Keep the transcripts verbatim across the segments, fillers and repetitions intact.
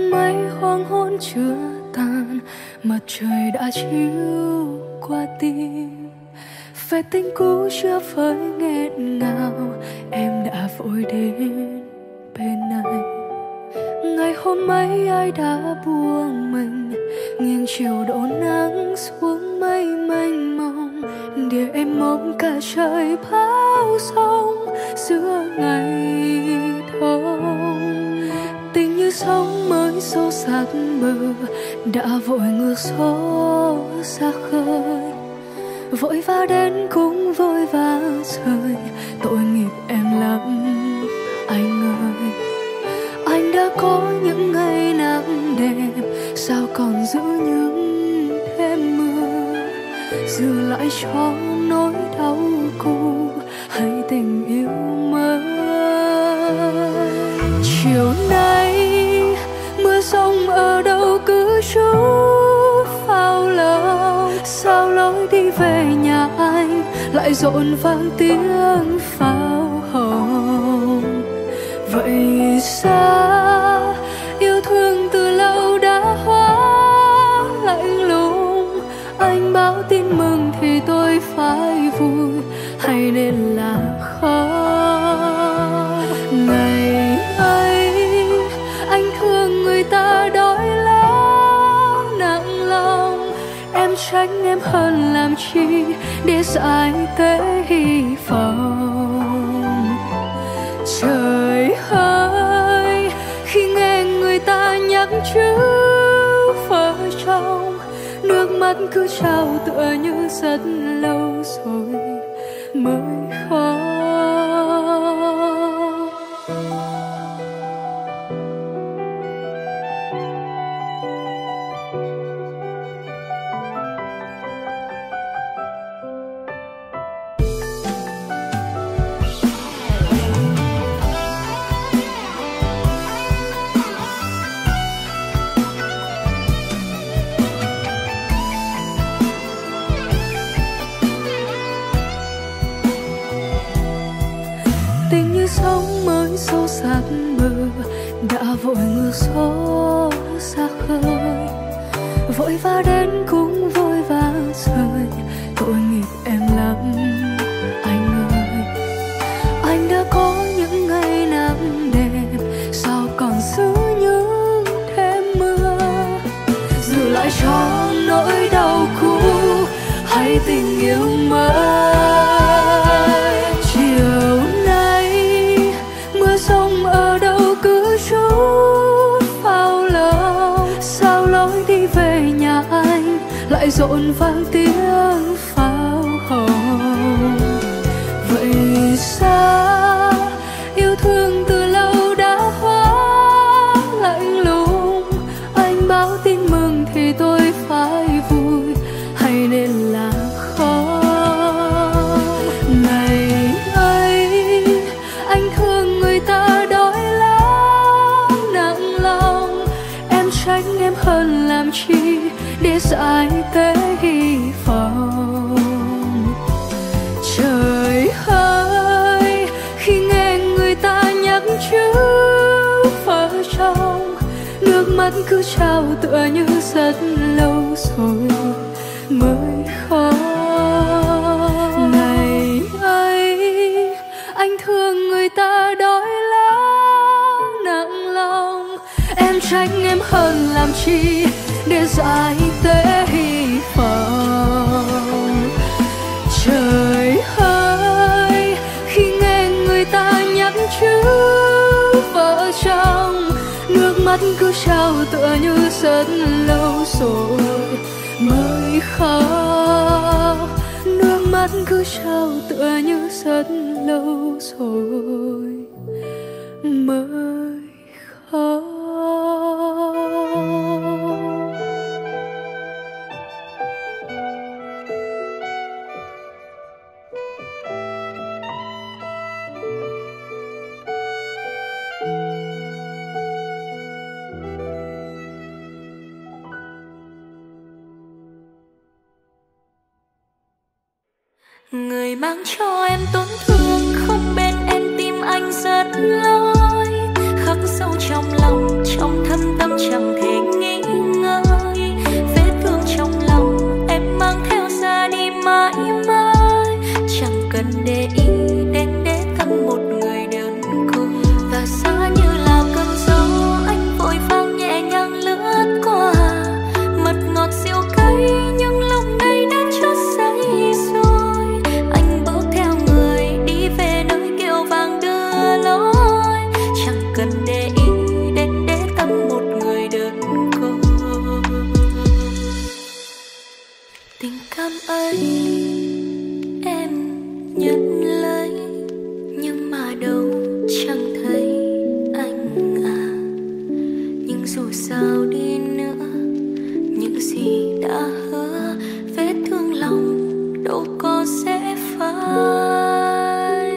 mấy hoàng hôn chưa tàn, mặt trời đã chiếu qua tim. Về tình cũ chưa với nghẹn ngào, em đã vội đến bên anh. Ngày hôm ấy ai đã buông mình, nghiêng chiều đổ nắng xuống mây mênh mông, để em mong cả trời bão giông giữa ngày đông. Tình như sóng mới xô sát bờ, đã vội ngược gió ra khơi, vội vã đến cũng vội vã rời. Tội nghiệp em lắm anh ơi, anh đã có những ngày nắng đẹp, sao còn giữ những đêm mưa, giữ lại cho nỗi đau cũ hay tình yêu mới. Chiều nay mưa rông ở đâu cứ trút vào lòng, sao lối đi về nhà anh lại rộn vang tiếng pháo hồng. Vậy sao yêu thương từ lâu đã hóa lạnh lùng, anh báo tin mừng thì tôi phải vui hay nên là khó. Ngày ấy anh thương người ta đói lắm nặng lòng, em tránh em hơn làm chi để giải tế hy vọng. Trời ơi, khi nghe người ta nhắc chữ vợ chồng, nước mắt cứ trào tựa như rất lâu rồi mới khó. Sóng mới xô sát bờ, đã vội ngược gió ra khơi, vội vã đến cũng vội vã rời. Tội nghiệp em lắm anh ơi, anh đã có những ngày nắng đẹp, sao còn giữ những đêm mưa, giữ lại cho nỗi đau cũ hay tình yêu mới. Chiều sông ở đâu cứ trút vào lòng, sao lối đi về nhà anh lại rộn vang tiếng pháo hồng. Vậy sao yêu thương từ lâu đã hóa lạnh lùng, anh báo tin mừng thì tôi phải vui hay nên là khó. Ngày ấy anh thương người ta đói lắm nặng lòng, em tránh em hơn làm chi để giải tế hy vọng. Trời ơi, khi nghe người ta nhắc chữ vợ chồng, nước mắt cứ trào tựa như rất lâu rồi mới khó. Ngày ấy anh thương người ta đói lắm nặng lòng, em tránh em hơn làm chi để giải tế hy vọng. Trời ơi, khi nghe người ta nhắc chữ vợ chồng, nước mắt cứ trào tựa như rất lâu rồi mới khó. Nước mắt cứ trào tựa như rất lâu rồi mới khó. Người mang cho em tổn thương không bên em tim anh rất lối, khắc sâu trong lòng trong thâm tâm chẳng thăm ấy em nhận lấy, nhưng mà đâu chẳng thấy anh à. Nhưng dù sao đi nữa, những gì đã hứa, vết thương lòng đâu có sẽ phai.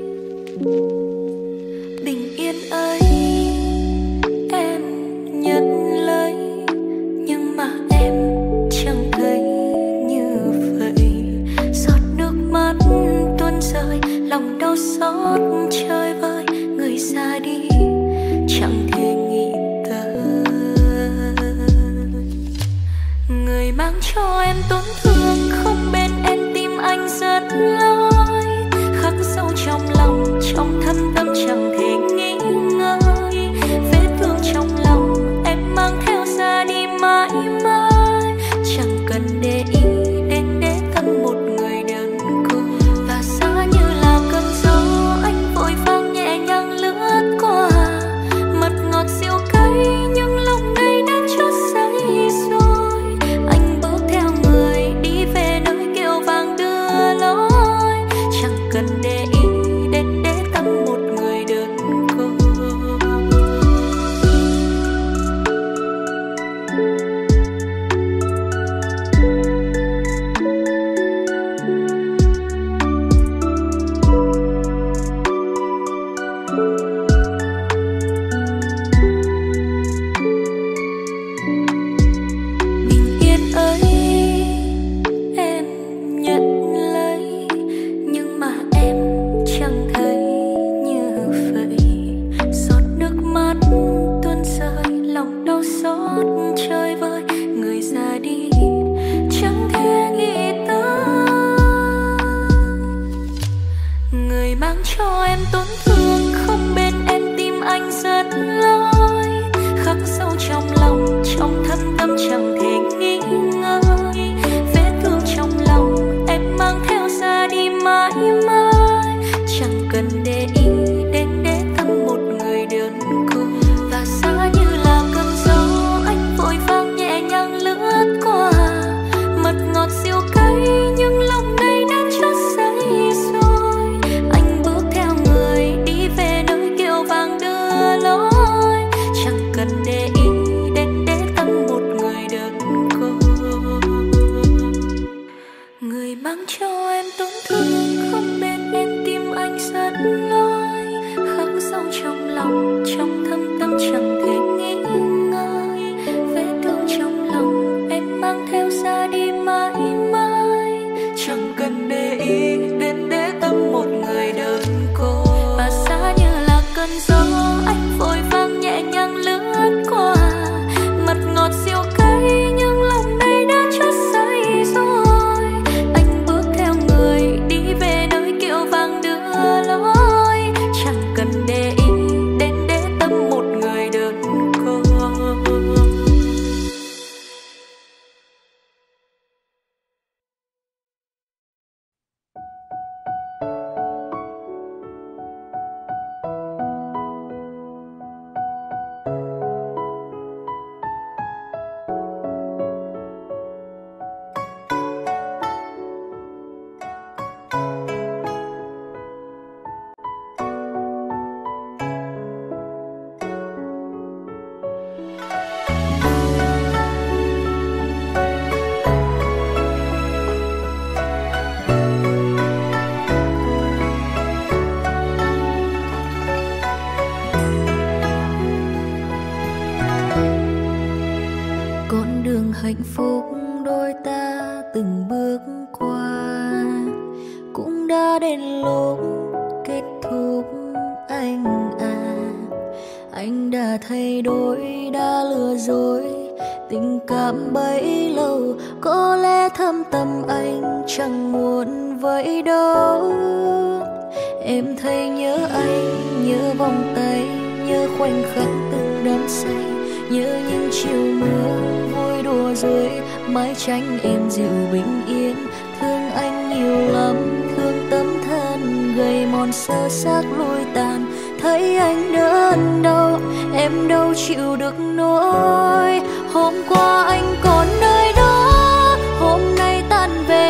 Bình yên ấy em nhận lấy, nhưng mà em chẳng thấy như vậy. Giọt nước mắt tuôn rơi, lòng đau xót chơi vơi. Người ra đi chẳng thể nghĩ tới, người mang cho em tổn thương không bên em, tim anh rất lối khắc sâu trong lòng, trong thâm tâm chẳng thể nghĩ ngơi. Vết thương trong lòng em mang theo ra đi mãi mãi, chẳng cần để ý đến để tâm một người đơn cô. Và xa như là cơn gió anh vội vàng nhẹ nhàng lướt qua, mật ngọt siêu cay nhưng lòng đây đã chót say rồi. Anh bước theo người đi về nơi kiều vàng đưa lối, chẳng cần để ý đến để tâm một người đơn cô. Bình yên ấy em nhận lấy, nhưng mà em chẳng thấy như vậy. Giọt nước mắt tuôn rơi, lòng đau xót chơi vơi. Người ra đi chẳng thể nghĩ tới, người mang cho em tổn thương không bên em, tim anh rất lối khắc sâu trong lòng, trong thâm tâm chẳng thể nghĩ ngơi. Vết thương trong lòng em mang theo ra đi mãi mãi, chẳng cần để ý đến để tâm một người đơn cô. Và xa như là cơn gió anh vội vàng nhẹ nhàng lướt qua, mật ngọt siêu cay nhưng lòng đây đã chót say rồi. Anh bước theo người đi về nơi kiều vàng đưa lối, chẳng cần để ý đến để tâm một người đơn cô. Người mang cho em tổn thương không bên em, tim anh rất lối khắc sâu trong lòng, trong thâm tâm chẳng thể nghĩ ngơi. Vết thương trong lòng em mang theo ra đi mãi mãi, chẳng cần để ý đến để tâm một người đơn cô. Và xa như là cơn gió anh vội vàng nhẹ nhàng lướt qua, mật ngọt siêu cay nhưng lòng đây đã chót say rồi. Anh bước theo người đi về nơi kiều vàng đưa lối, chẳng cần để ý đến để tâm một người đơn cô. Con đường hạnh phúc đôi ta từng bước qua cũng đã đến lúc kết thúc anh à. Anh đã thay đổi, đã lừa dối, tình cảm bấy lâu có lẽ thâm tâm anh chẳng muốn vậy đâu. Em thấy nhớ anh, nhớ vòng tay, nhớ khoảnh khắc từng đắm say, nhớ những chiều mưa vui đùa rồi mái tranh em dịu bình yên. Thương anh nhiều lắm, thương tấm thân gầy mòn sơ xác lụi tàn. Thấy anh đớn đau, em đâu chịu được nỗi. Hôm qua anh còn nơi đó, hôm nay tan về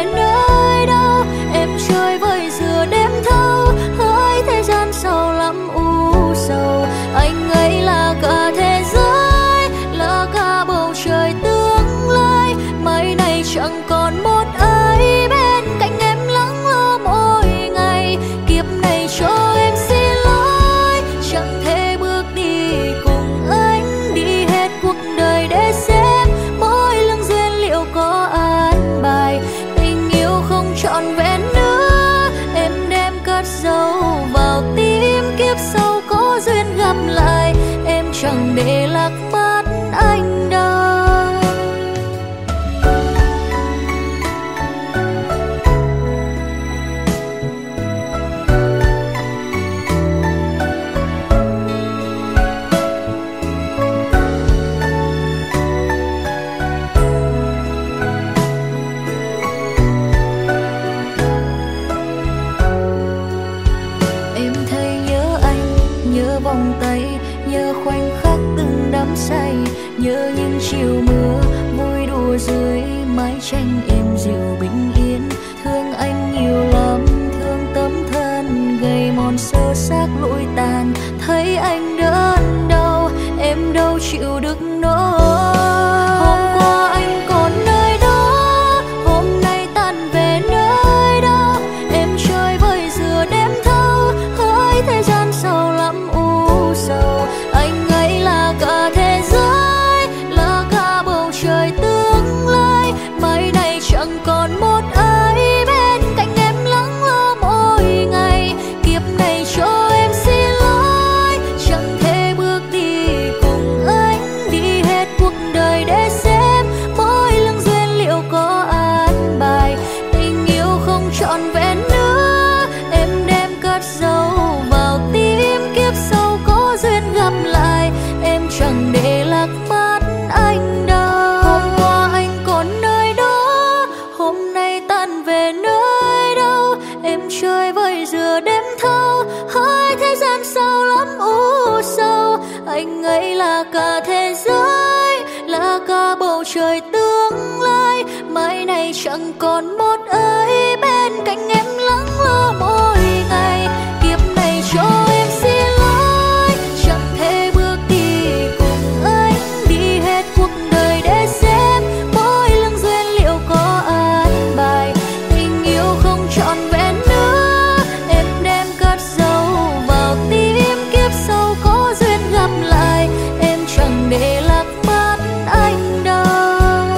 nhớ những chiều mưa vui đùa dưới mái tranh êm dịu bình yên. Thương anh nhiều lắm, thương tấm thân gầy mòn sơ xác lụi tàn. Thấy anh đớn đau em đâu chịu được nổi. Hôm qua anh còn nơi đó, hôm nay tan về nơi đâu. Em chơi vơi dừa đêm thâu, hỡi thế gian sầu lắm u sầu. Anh ấy là cả thế giới, là cả bầu trời tương lai. Mai này chẳng còn một ai bên cạnh em lắng lo mỗi ngày. Kiếp này cho em xin lỗi, chẳng thể bước đi cùng anh, đi hết cuộc đời để xem mỗi lưng duyên liệu có an bài. Tình yêu không trọn vẹn nữa, em đem cất dấu vào tim. Kiếp sau có duyên gặp lại, em chẳng để lạc mắt anh đâu. Hôm qua anh còn nơi đó, hôm nay tan về nơi đâu. Em chơi vơi dừa đêm thâu, hỡi thế gian sao lắm u sầu. Anh ấy là cả thế giới, là cả bầu trời tương lai. Mai này chẳng còn một ai bên cạnh em lắng lo mỗi ngày. Kiếp này cho em xin lỗi, chẳng thể bước đi cùng anh, đi hết cuộc đời để xem mỗi lưng duyên liệu có an bài. Tình yêu không trọn vẹn nữa, em đem cất dấu vào tim. Kiếp sau có duyên gặp lại, em chẳng để lạc mắt anh đâu.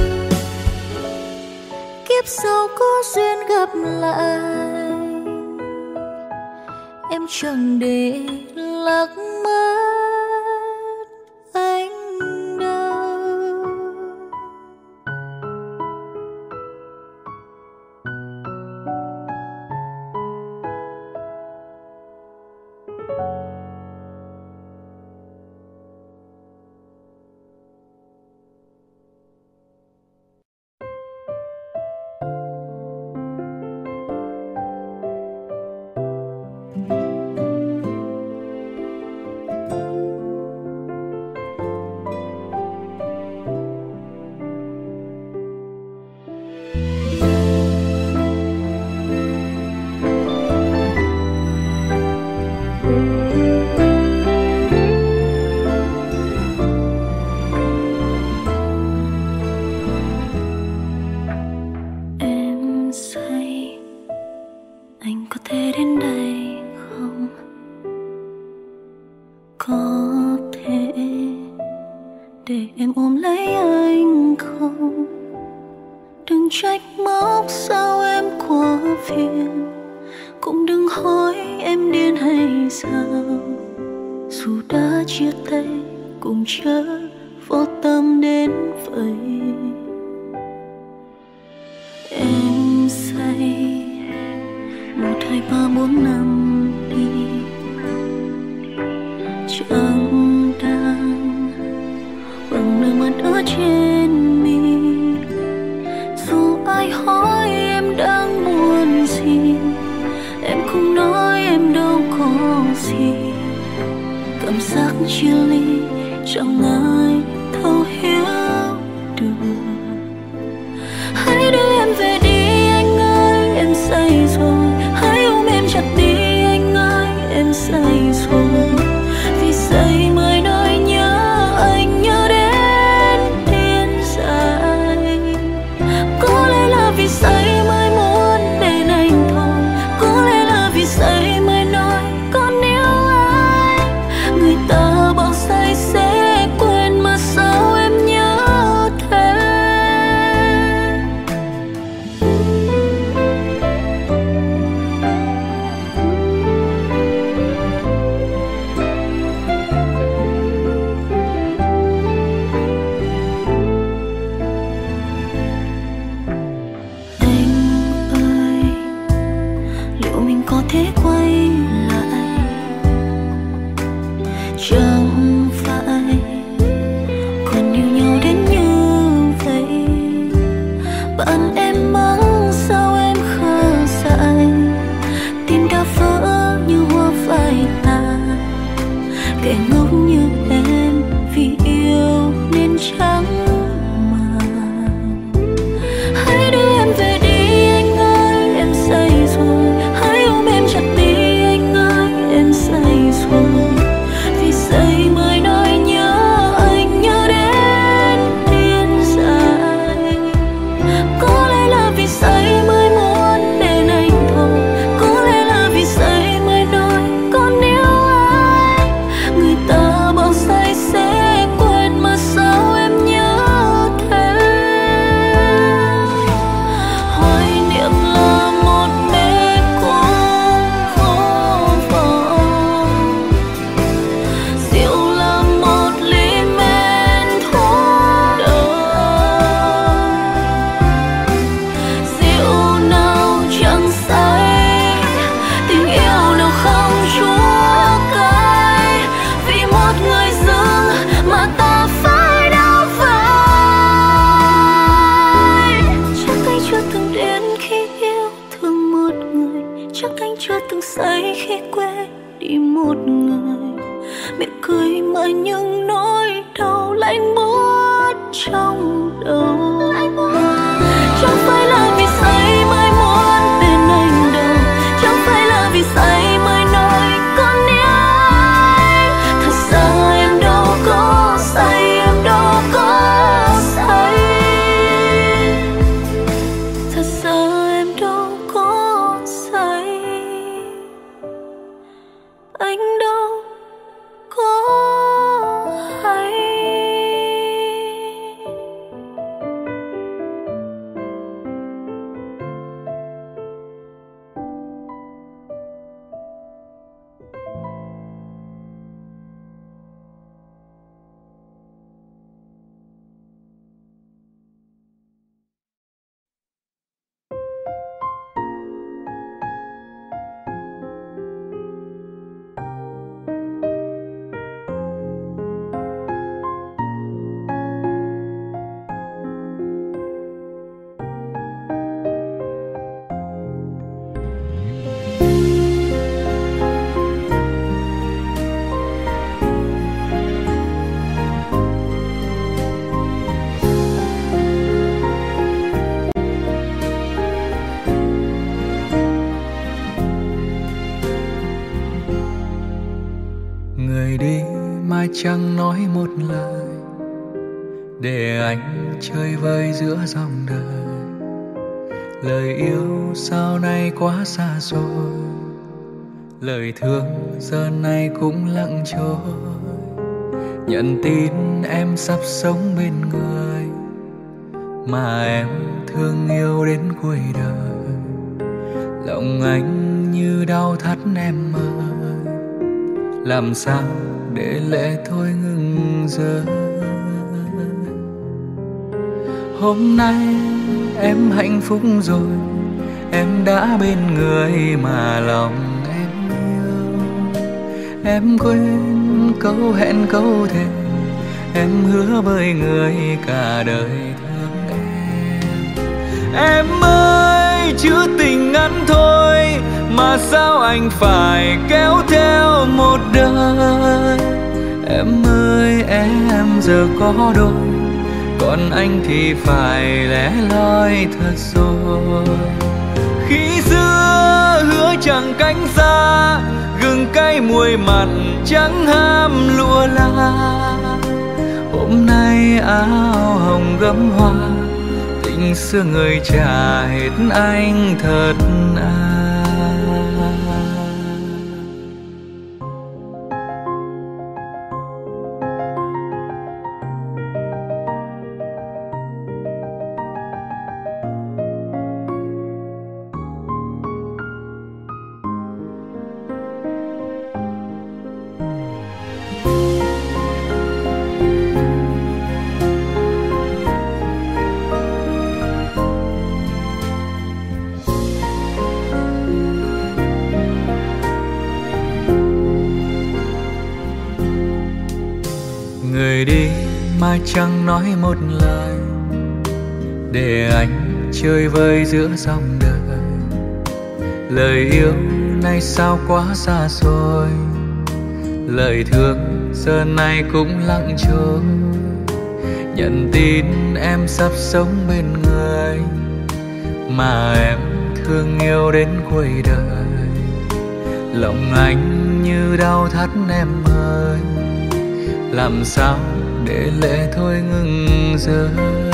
Kiếp sau có duyên gặp lại, em chẳng để lạc mất anh đâu. Em say, anh có thể đến đây không? Có thể để em ôm lấy anh không? Đừng trách móc sao em quá phiền, cũng đừng hỏi em điên hay sao. Dù đã chia tay cũng chớ vô tâm đến vậy. Em say một hai ba bốn năm đi, chẳng đang bằng nước mắt ở trên mi. Dù ai hỏi em đang muốn gì, em không nói em đâu có gì. Cảm giác chia ly chẳng ai thấu hiểu được. Hãy đưa em về đi anh ơi, em say rồi. Hãy ôm em chặt đi anh ơi, em say rồi. Vì say mới nói nhớ anh, nhớ đến điên dại. Có lẽ là vì say mới muốn bên anh thôi. Có lẽ là vì say mới nói còn yêu anh. Người ta bảo say sẽ quên mà trong đầu. Chẳng phải là vì say mới muốn tên anh đâu, chẳng phải là vì say mới nói con yêu anh. Thật ra em đâu có say, em đâu có say. Thật ra em đâu có say, anh đâu có hay. Người đi mai chẳng nói một lời, để anh chơi vơi giữa dòng đời. Lời yêu sau này quá xa xôi, lời thương giờ này cũng lặng trôi. Nhận tin em sắp sống bên người mà em thương yêu đến cuối đời. Lòng anh như đau thắt em ơi, làm sao để lệ thôi ngừng rơi. Hôm nay em hạnh phúc rồi, em đã bên người mà lòng em yêu. Em quên câu hẹn câu thề, em hứa với người cả đời thương em. Em ơi chữ tình ngắn thôi mà sao anh phải kéo theo một đời. Em ơi em giờ có đôi, còn anh thì phải lẻ loi thật rồi. Khi xưa hứa chẳng cánh xa, gừng cay muối mặn chẳng ham lụa la. Hôm nay áo hồng gấm hoa, tình xưa người trả hết anh thật à. Người đi mai chẳng nói một lời, để anh chơi vơi giữa dòng đời. Lời yêu nay sao quá xa xôi, lời thương giờ này cũng lặng trôi. Nhận tin em sắp sống bên người mà em thương yêu đến cuối đời. Lòng anh như đau thắt em ơi, làm sao để lệ thôi ngừng rơi.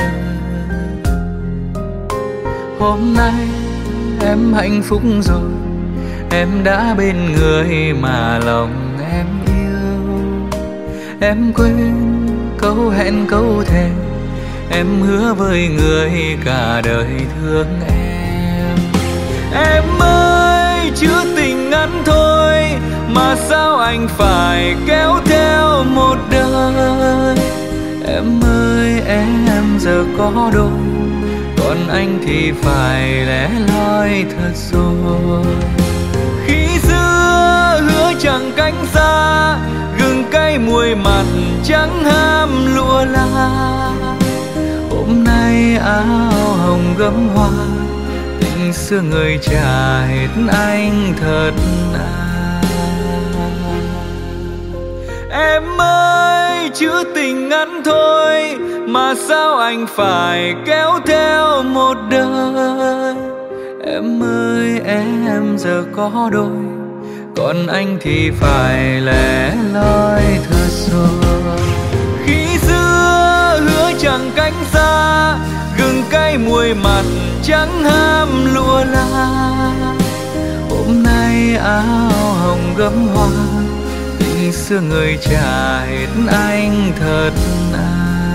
Hôm nay em hạnh phúc rồi, em đã bên người mà lòng em yêu. Em quên câu hẹn câu thề, em hứa với người cả đời thương em. Em ơi chữ tình ngắn thôi mà sao anh phải kéo theo một đời. Em ơi em giờ có đôi, còn anh thì phải lẻ loi thật rồi. Khi xưa hứa chẳng cánh xa, gừng cay muối mặn chẳng ham lụa la. Hôm nay áo hồng gấm hoa, tình xưa người trả hết anh thật à. Em ơi hai chữ tình ngắn thôi, mà sao anh phải kéo theo một đời. Em ơi em giờ có đôi, còn anh thì phải lẻ loi thừa rồi. Khi xưa hứa chẳng cánh xa, gừng cay muối mặn chẳng ham lụa la. Hôm nay áo hồng gấm hoa, tình xưa người trả hết anh thật à.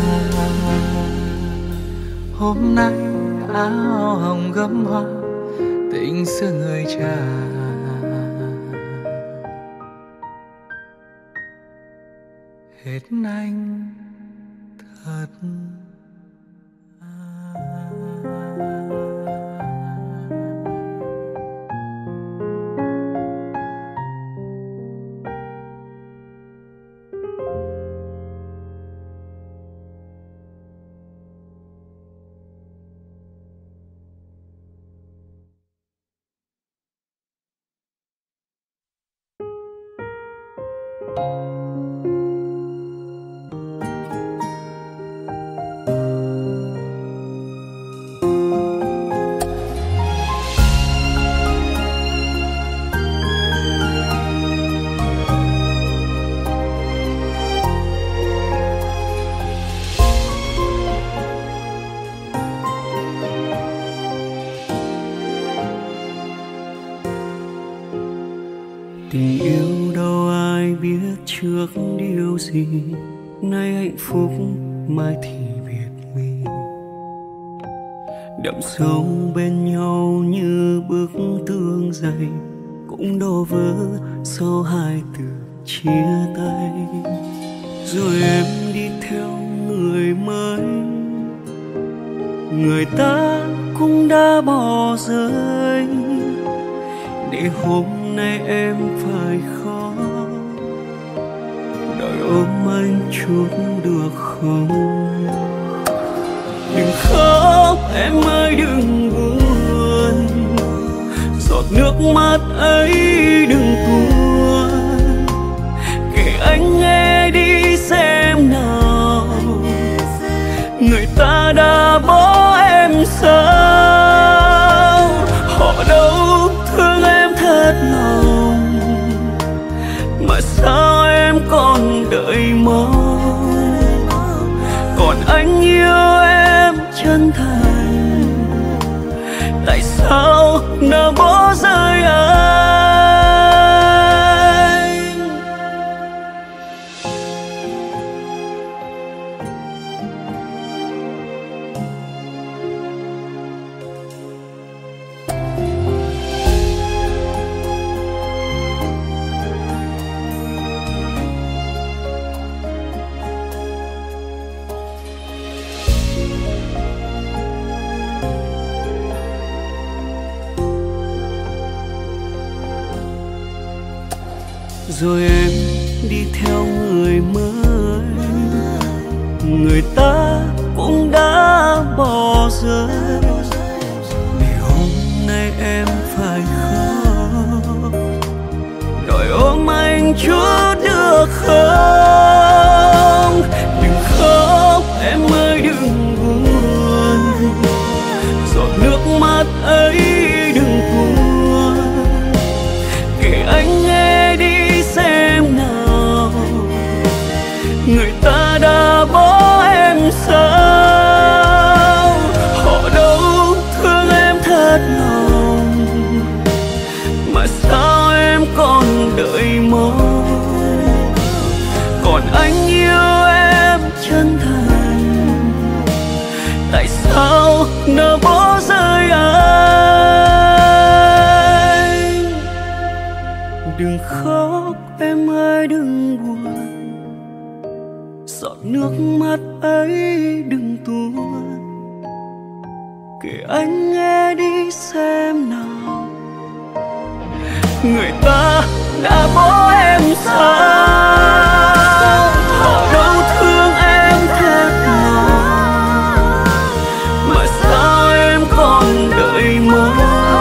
Hôm nay áo hồng gấm hoa, tình xưa người trả hết anh thật à. Tình yêu đâu ai biết trước điều gì, nay hạnh phúc mai thì biệt ly. Đậm sâu bên nhau như bức tường dày, cũng đổ vỡ sau hai từ chia tay. Rồi em đi theo người mới, người ta cũng đã bỏ rơi, để hôm nay em phải khó đòi ôm anh chút được không? Đừng khóc em ơi đừng buồn, giọt nước mắt ấy đừng tuôn. Kể anh nghe đi xem nào, người ta đã bỏ em sao? Họ đâu thương em thật lòng, mà sao em còn đợi mong? Còn anh yêu em chân thành, tại sao đã bỏ rơi anh? Rồi em đi theo người mới, người ta cũng đã bỏ rơi, để hôm nay em phải khóc đòi ôm anh chút được không? Đừng khóc em ơi đừng buồn, giọt nước mắt ấy đừng tuôn. Kể anh nghe đi xem nào, người ta đã bỏ em sao? Họ đâu thương em thật lòng, mà sao em còn đợi mong? Còn anh yêu em chân thành, tại sao đã bỏ rơi anh? Đừng khóc em ơi đừng buồn, giọt nước mắt ấy đừng tuôn. Kể anh nghe đi xem nào, người ta đã bỏ em sao? Họ đâu thương em thật lòng, mà sao em còn đợi mong?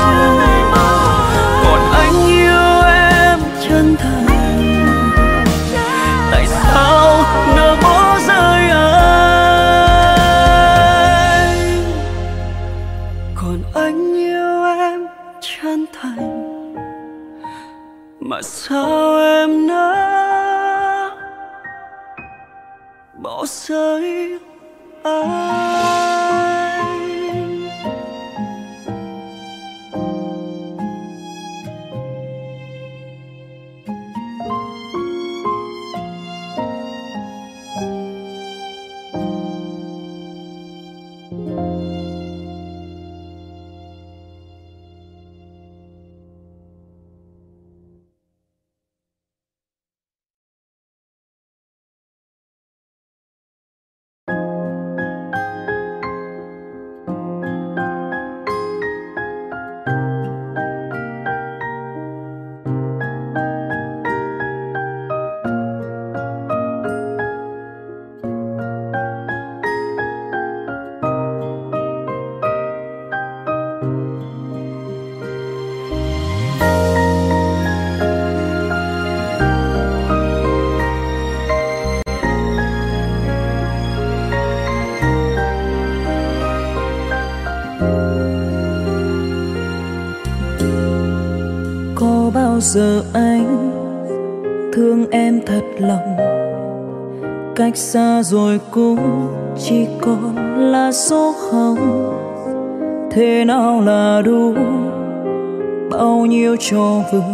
Còn anh yêu em chân thành, tại sao Giờ anh thương em thật lòng, cách xa rồi cũng chỉ còn là số hồng. Thế nào là đủ, bao nhiêu cho vừa.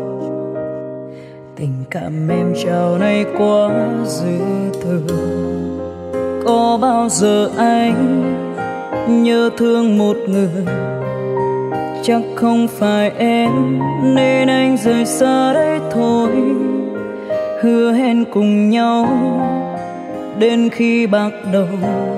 Tình cảm em trao này quá dư thừa. Có bao giờ anh nhớ thương một người, chắc không phải em nên anh rời xa đây thôi. Hứa hẹn cùng nhau đến khi bạc đầu,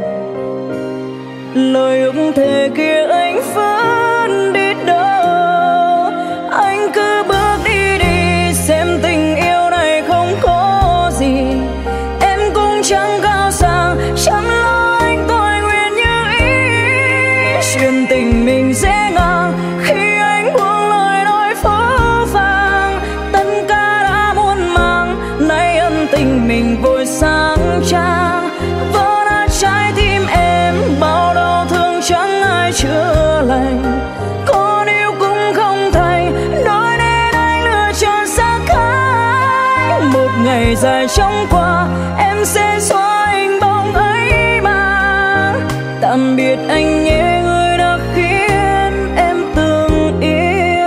lời ước thề kia anh vẫn đi đâu. Anh cứ bước đi đi, xem tình yêu này không có gì. Em cũng chẳng cao sang, chẳng lo anh tôi nguyện như ý. Chuyện tình mình dễ ngang khi anh buông lời nói phũ phàng. Tất cả đã muôn màng, nay ân tình mình vội sáng trang. Vỡ nát trái tim em, bao đau thương chẳng ai chữa lành. Có yêu cũng không thành, nói nên anh lựa chọn xa cách. Một ngày dài chóng qua, em sẽ xóa hình bóng ấy mà. Tạm biệt anh nhé, người đã khiến em từng yêu.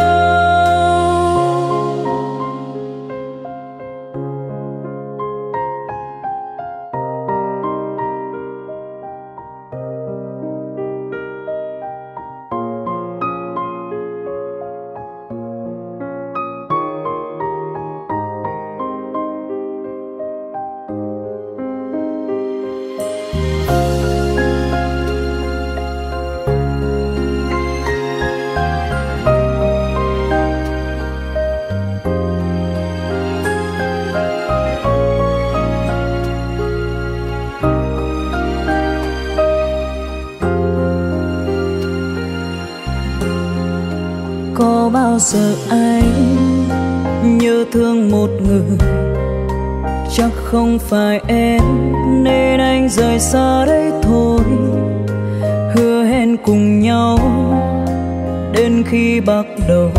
Có bao giờ anh nhớ thương một người, chắc không phải em nên anh rời xa đây thôi. Hứa hẹn cùng nhau đến khi bạc đầu,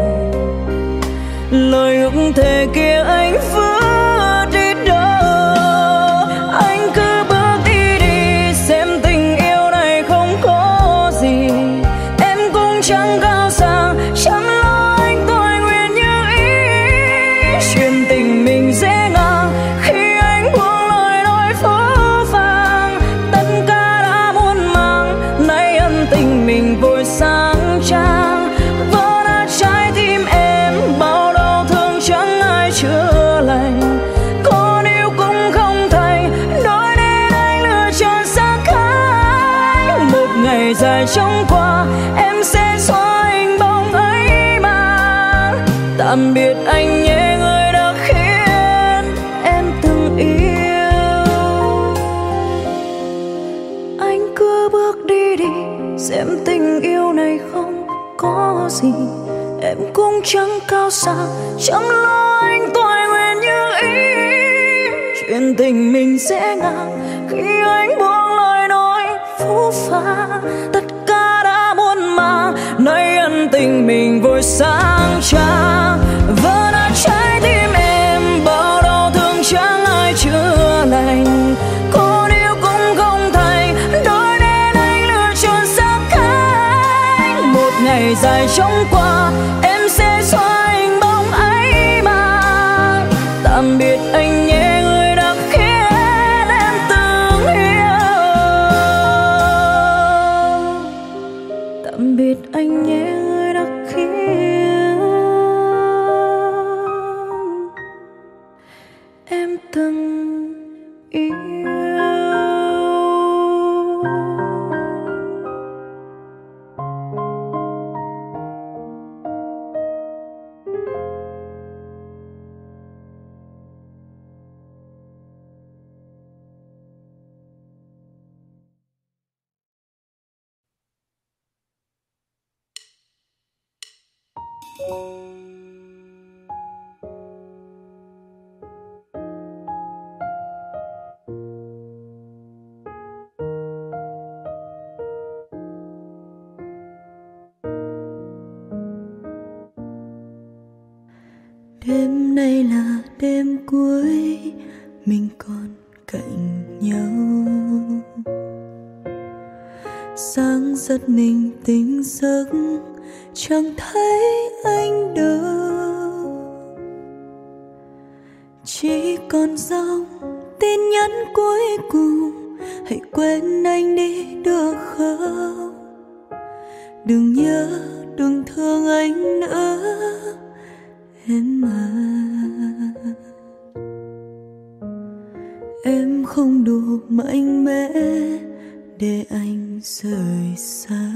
lời ước thề kia anh vẫn đi đâu. Anh cứ bước đi đi, xem tình yêu này không có gì. Em cũng chẳng cao sang, chẳng lo anh tôi nguyện như ý. Chuyện tình mình dễ ngang khi anh buông lời nói phũ phàng. Tất cả đã muôn màng, nay ân tình mình vội sáng trang. Vỡ nát trái tim em, bao đau thương chẳng ai chữa lành. Còn yêu cũng không thành, nói nên anh lựa chọn xa cách. Một ngày dài chóng qua, em sẽ xóa hình bóng ấy mà. Tạm biệt anh nhé, người đã khiến em từng yêu. Anh cứ bước đi đi, xem tình yêu này không có gì. Em cũng chẳng cao sang, chẳng lo anh tôi nguyện như ý. Chuyện tình mình sẽ ngang khi anh buông lời nói phũ phàng. Tất cả đã muôn màng, nay ân tình mình vội sáng trang. Vỡ nát trái tim em, bao đau thương chẳng ai chữa lành. Còn yêu cũng không dài trong qua, em sẽ xóa hình bóng ấy mà. Tạm biệt anh nhé người đã khiến em từng yêu. Tạm biệt anh nhé người đã khiến em từng yêu. Đêm nay là đêm cuối, mình còn cạnh nhau. Sáng giấc mình tỉnh giấc, chẳng thấy anh đâu. Chỉ còn dòng tin nhắn cuối cùng, hãy quên anh đi được không? Đừng nhớ, đừng thương anh nữa em à. Em không đủ mạnh mẽ để anh rời xa.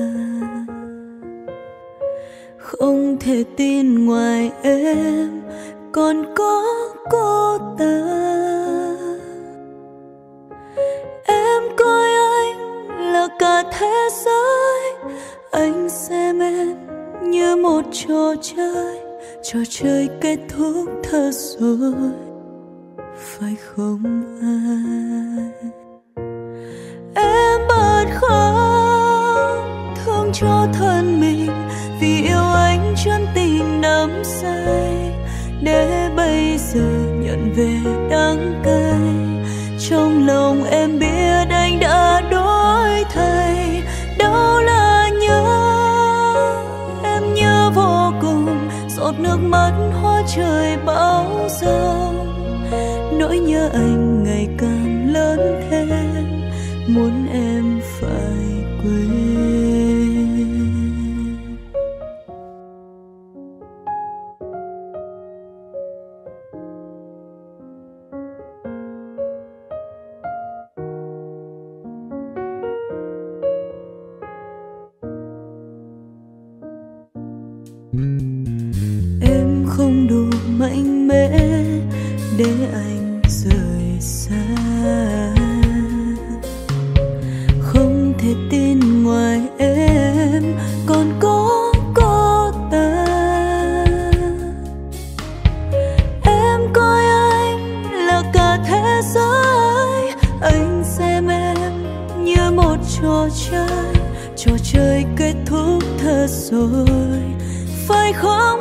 Không thể tin ngoài em còn có cô ta. Em coi anh là cả thế giới, anh xem em như một trò chơi. Trò chơi kết thúc thật rồi, phải không ai? Em bật khóc thương cho thân mình, vì yêu anh chân tình đắm say. Để bây giờ nhận về đắng cay, trong lòng em biết anh đã đổi thay. Đâu là nhớ, em nhớ vô cùng, giọt nước mắt hoa trời bão giông. Nỗi nhớ anh ngày càng lớn thêm, muốn em phải quên. Em không đủ mạnh mẽ để anh rời xa. Không thể tin ngoài em còn có cô ta. Em coi anh là cả thế giới, anh xem em như một trò chơi. Trò chơi kết thúc thật rồi, phải không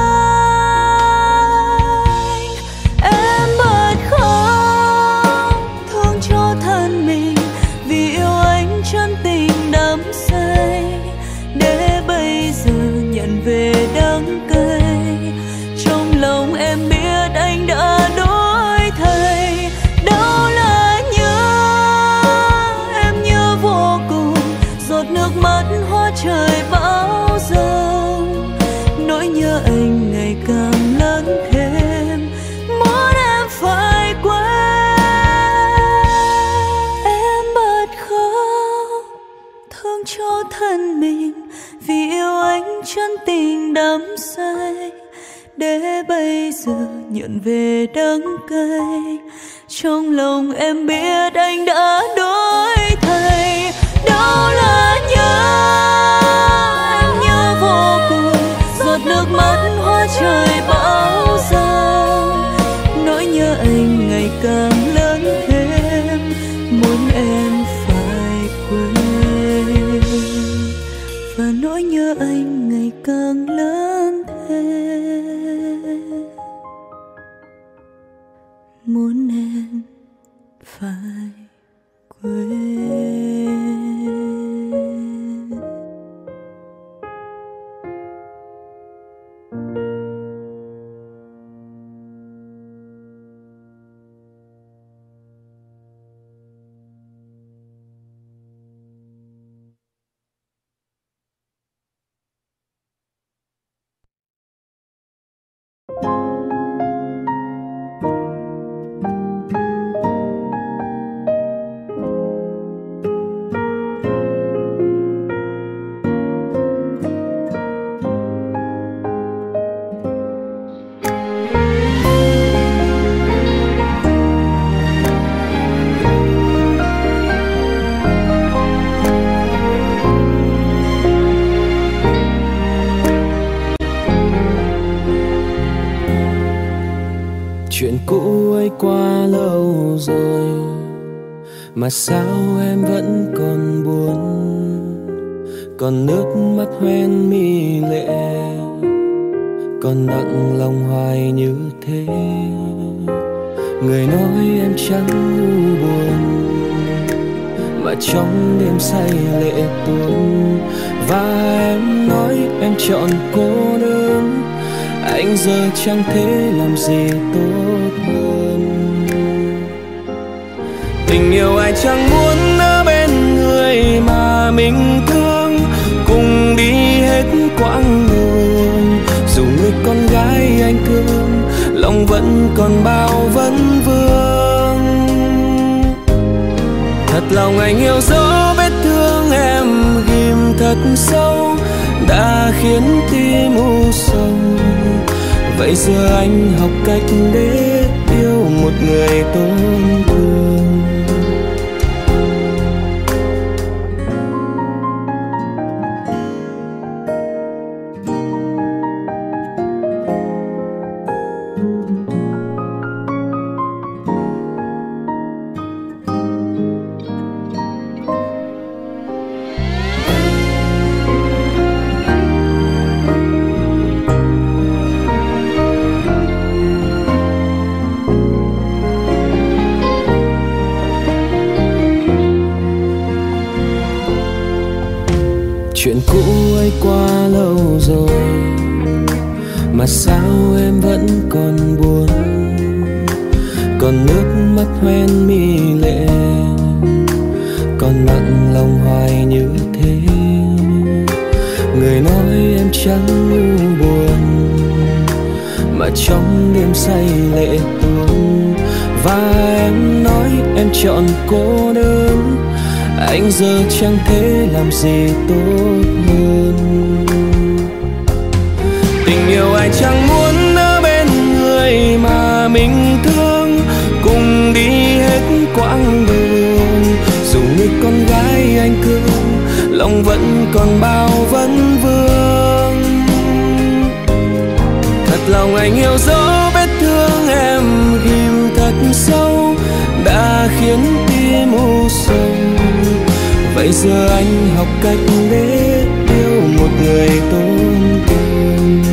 anh? Em bật khóc thương cho thân mình, vì yêu anh chân tình đắm say. Để bây giờ nhận về đắng cay, trong lòng em biết anh đã đổi thay. Đâu là nhớ, em nhớ vô cùng, giọt nước mắt hoa trời bão giông. Nỗi nhớ anh ngày càng lớn thêm, muốn em phải quên. Em bật khóc thương cho thân mình, vì yêu anh chân tình đắm say. Để bây giờ nhận về đắng cay, trong lòng em biết anh đã đổi thay. Đâu là nhớ, em nhớ vô cùng, giọt nước mắt hoa trời bão giông. Nỗi nhớ anh ngày càng lớn thêm, muốn em phải quên. Và nỗi nhớ anh ngày càng lớn thêm, muốn em phải quên. qua lâu rồi mà sao em vẫn còn buồn, còn nước mắt hoen mi lệ, còn nặng lòng hoài như thế. Người nói em chẳng ngu buồn mà trong đêm say lệ tuôn, và em nói em chọn cô đơn. Anh giờ chẳng thể làm gì tốt hơn. Tình yêu ai chẳng muốn ở bên người mà mình thương, cùng đi hết quãng đường. Dù người con gái anh thương, lòng vẫn còn bao vấn vương. Thật lòng anh hiểu rõ vết thương em ghim thật sâu, đã khiến tim u sầu. Vậy giờ anh học cách để yêu một người tổn thương. Chuyện cũ ấy qua lâu rồi mà sao em vẫn còn buồn, còn nước mắt hoen mi lệ, còn nặng lòng hoài như thế. Người nói em chẳng ngu buồn mà trong đêm say lệ tuôn, và em nói em chọn cô đơn. Anh giờ chẳng thể làm gì tốt hơn. Tình yêu ai chẳng muốn ở bên người mà mình thương, cùng đi hết quãng đường. Dù người con gái anh thương, lòng vẫn còn bao vấn vương. Thật lòng anh hiểu rõ vết thương em ghim thật sâu, đã khiến tim u sầu. Vậy giờ anh học cách để yêu một người tổn thương.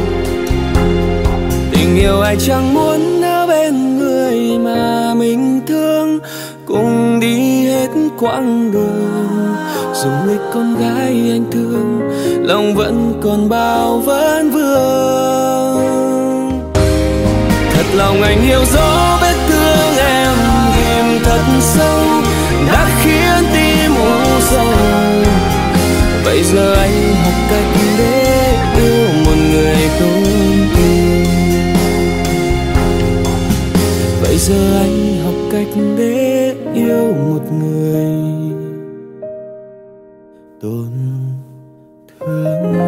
Tình yêu ai chẳng muốn ở bên người mà mình thương, cùng đi hết quãng đường. Dù người con gái anh thương, lòng vẫn còn bao vấn vương. Thật lòng anh hiểu rõ vết thương em ghim thật sâu, đã khiến tim u sầu. Vậy giờ anh học cách để yêu một người tổn thương. Vậy giờ anh học cách để yêu một người tổn thương.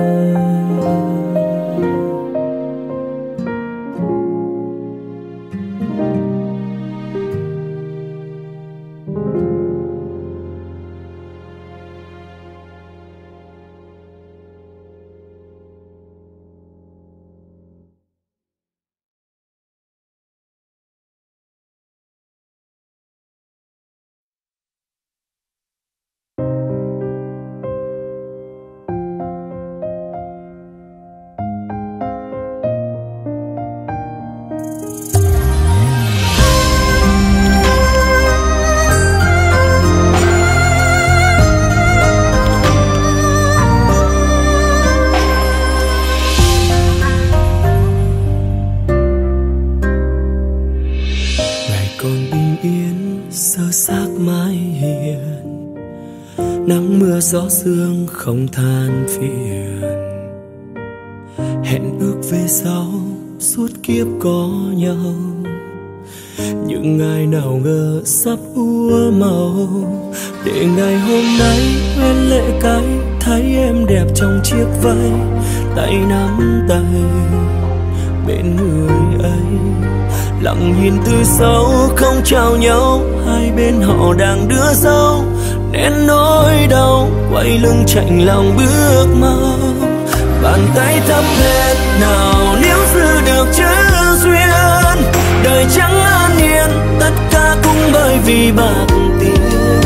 Nắng mưa gió sương không than phiền, hẹn ước về sau suốt kiếp có nhau. Những ngày nào ngờ sắp úa màu, để ngày hôm nay hoen lệ cái thấy em đẹp trong chiếc váy, tay nắm tay bên người ấy. Lặng nhìn từ sau không chào nhau, hai bên họ đang đưa dâu nén nỗi đau, quay lưng chạnh lòng bước mau. Bàn tay thắp hết nào nếu giữ được chữ duyên, đời chẳng an yên, tất cả cũng bởi vì bạc tiền.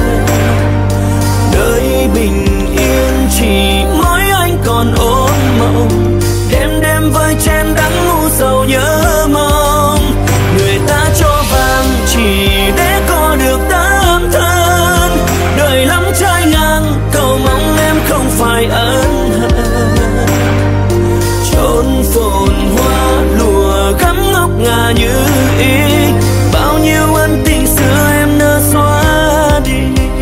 Đời bình yên chỉ mỗi anh còn ôm mộng, đêm đêm vơi chén đắng ngu sầu nhớ mong. Người ta cho vàng chỉ để có được tấm thân, đời lắm trái ngang cầu mong em không phải ân hận. Chốn phồn hoa lùa gắm ngọc ngà như ý, bao nhiêu ân tình xưa em nỡ xóa đi.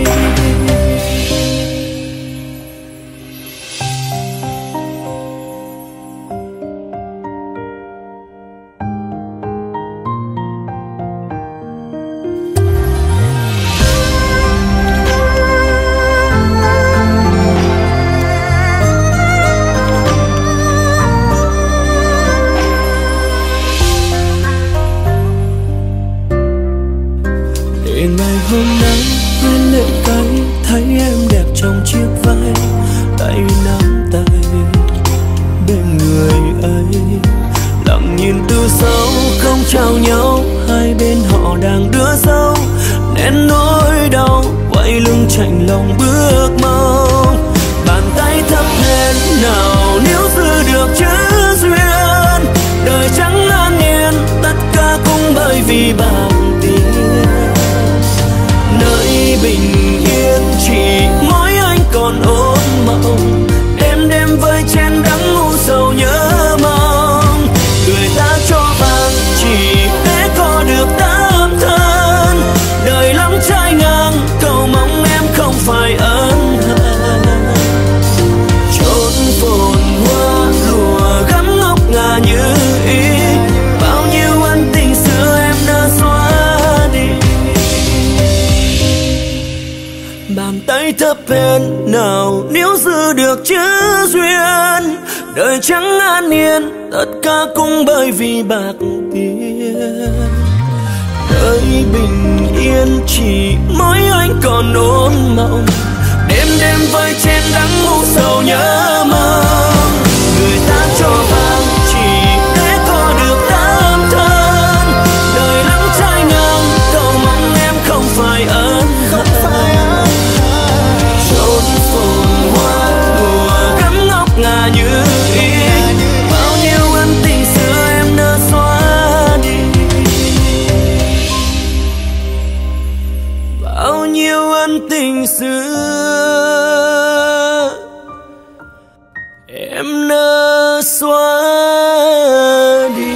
Hôm nay quên lệ cay, thấy em đẹp trong chiếc váy, tay nắm tay bên người ấy. Lặng nhìn từ sau không chào nhau, hai bên họ đang đưa dấu, nén nỗi đau quay lưng chạnh lòng bước mau. Bàn tay thấp hèn nào nếu giữ được chữ duyên, đời chẳng an yên, tất cả cũng bởi vì bạc tiền. Nơi bình yên chỉ mỗi anh còn ôm mộng, đêm đêm vơi chén đắng ngu sầu nhớ mong. Người ta cho vàng chỉ để có được tấm thân, đời lắm trái ngang cầu mong em không phải ân hận. Chốn phồn hoa lùa gắm ngọc ngà như ý, bao nhiêu ân tình xưa em đã xóa đi. Bàn tay thấp hèn nào nếu giữ được chữ duyên, đời chẳng an yên, tất cả cũng bởi vì bạc tiền. Đời bình yên chỉ mỗi anh còn ôm mộng, đêm đêm vơi chén đắng ngu sầu nhớ mong. Người ta cho vàng chỉ để có được tấm thân, đời lắm trái ngang cầu mong em không phải ân hận. Chốn phồn hoa lùa gắm ngọc ngà như ý, bao nhiêu ân tình xưa em nỡ xóa đi. Bao nhiêu ân tình xưa em nỡ xóa đi.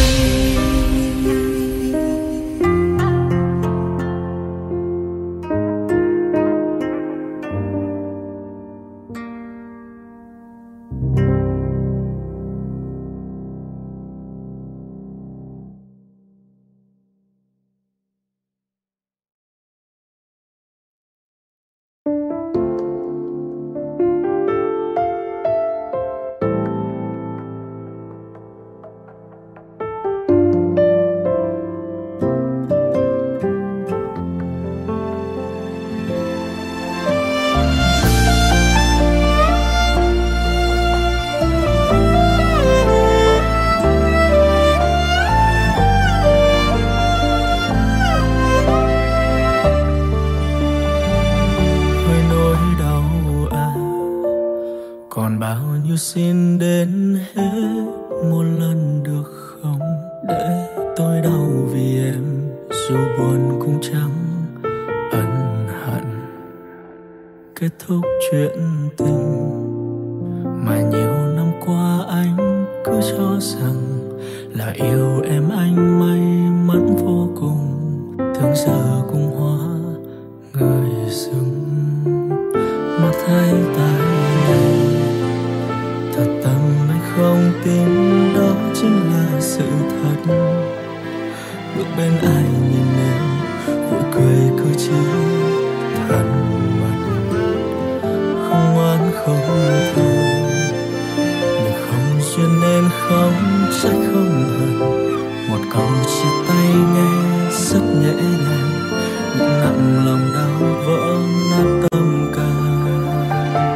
Còn bao nhiêu xin đến hết một lần được không, để tôi đau vì em dù buồn cũng chẳng ân hận. Kết thúc chuyện tình mà nhiều năm qua anh cứ cho rằng là yêu em, anh may mắn vô cùng. Thương giờ cùng hóa người dưng mà thay tay này. Thật tâm anh không tin đó chính là sự thật. Bước bên ai nhìn em vui cười cử chỉ thân mật, không oán không thù, mình không duyên nên không trách không hận. Một câu chia tay nghe rất nhẹ nhàng, nhưng nặng lòng đau vỡ nát tâm can.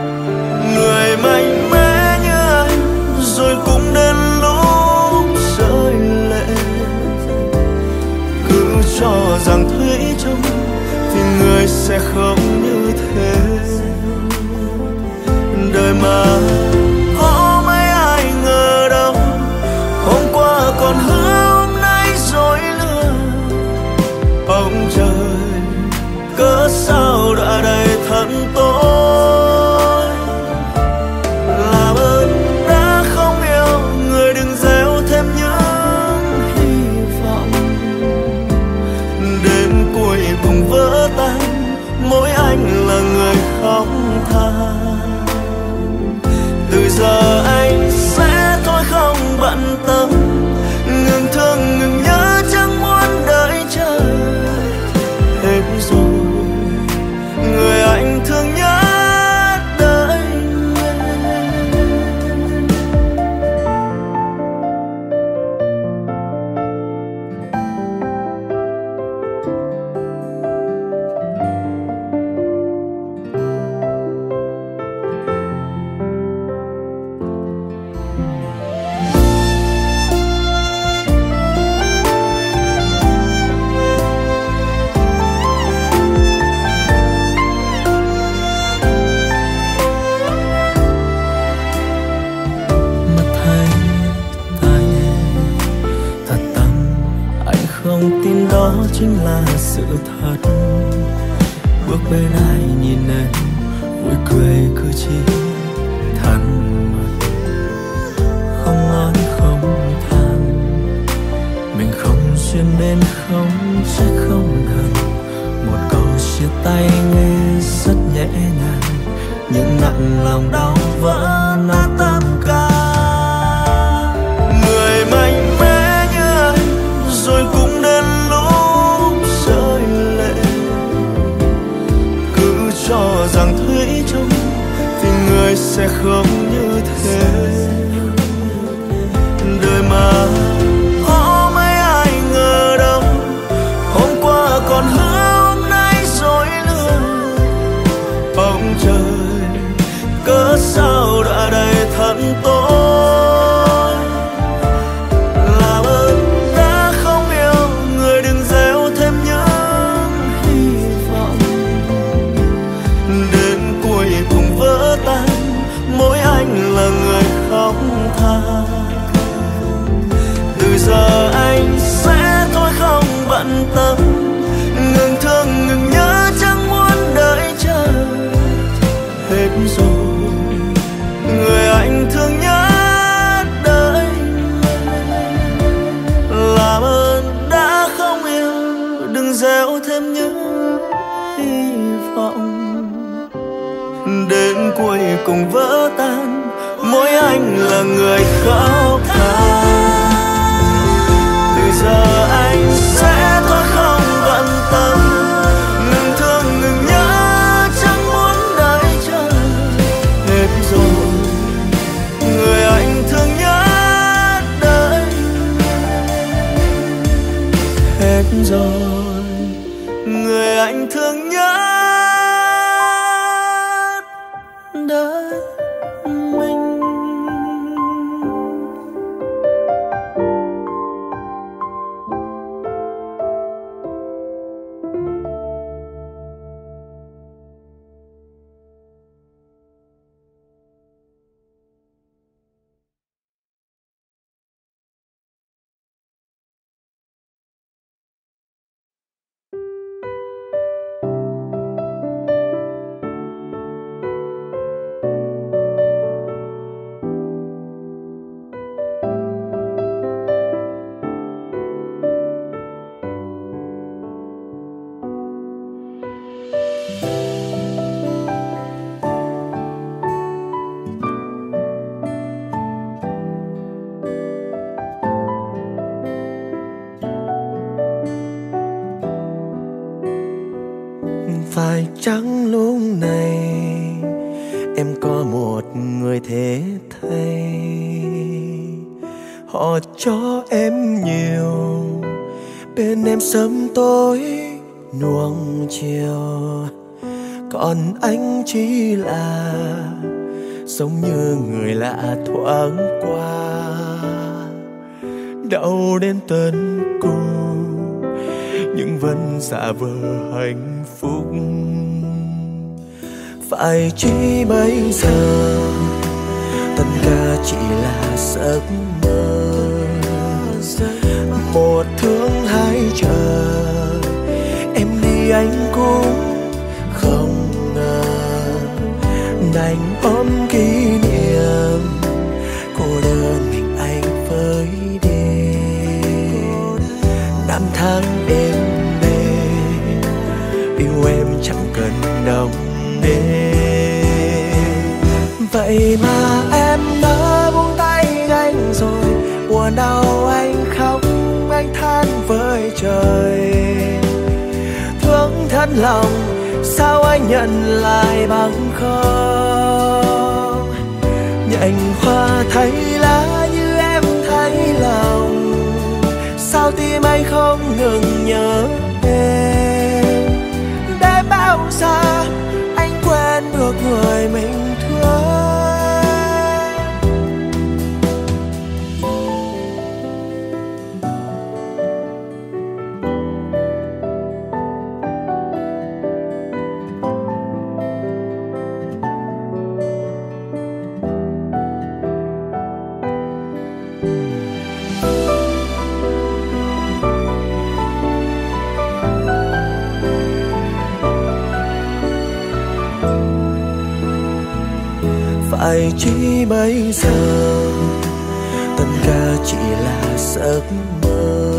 thế. Đời mà có mấy ai ngờ đâu, hôm qua còn hứa hôm nay dối lừa. Ông trời cớ sao đã đầy thân tôi. Làm ơn đã không yêu người, đừng gieo thêm những hy vọng. Đến cuối cùng vỡ tan, mỗi anh là người khóc than. Từ giờ anh sẽ thôi không bận tâm, ngừng thương ngừng nhớ, chẳng muốn đợi chờ. Hết rồi người anh thương nhất đời. Đó chính là sự thật. Bước bên ai nhìn em vui cười cứ chỉ thân mật, không nói không than. Mình không duyên nên không sẽ không hận. Một câu chia tay nghe rất nhẹ nhàng, nhưng nặng lòng đau vỡ nát tất cả. Người mạnh mẽ như anh rồi cũng đến cho rằng thủy chung thì người sẽ không như thế. Đời mà có mấy ai ngờ đâu, hôm qua còn hứa hôm nay dối lừa. Ông trời cớ sao đã đầy thân tôi. Làm ơn đã không yêu người, đừng gieo thêm những hy vọng. Đến cuối cùng vỡ tan, mỗi anh là người khóc than. Từ giờ anh sẽ thôi không bận tâm, ngừng thương ngừng nhớ, chẳng muốn đợi chờ. Hết rồi người anh thương nhất đời. Làm ơn đã không yêu, đừng gieo thêm những hy vọng. Đến cuối cùng vỡ tan, mỗi anh là người khóc than. Từ giờ anh sẽ thôi không bận tâm, ngừng thương ngừng nhớ, chẳng muốn đợi chờ. Hết rồi người anh thương nhất đời. Hết rồi người anh thương nhất đời mình. Phải chăng lúc này em có một người thế thầy, họ cho em nhiều, bên em sớm tối nuông chiều, còn anh chỉ là giống như người lạ thoáng qua. Đau đến tận cùng nhưng vẫn giả vờ hạnh phúc. Phải chỉ bây giờ tất cả chỉ là giấc mơ, một thương hai chờ. Em đi anh cũng không ngờ, đành ôm kỷ niệm cô đơn mình anh với đêm. Năm tháng êm đềm, yêu em chẳng cần đồng đêm. Vậy mà em đã buông tay anh rồi, buồn đau anh khóc anh than với trời. Thương thật lòng sao anh nhận lại bằng không. Nhành hoa thấy lá như em thấy lòng, sao tim anh không ngừng nhớ em. Để bao giờ anh quên được người mình thương. Phải chỉ bây giờ tất cả chỉ là giấc mơ,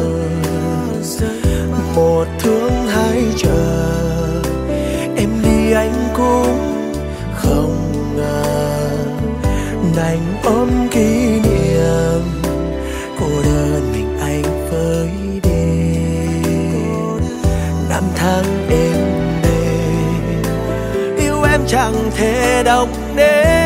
một thương hai chờ. Em đi anh cũng không ngờ, đành ôm kỷ niệm cô đơn mình anh với đêm. Năm tháng êm đềm, yêu em chẳng thể đồng đến.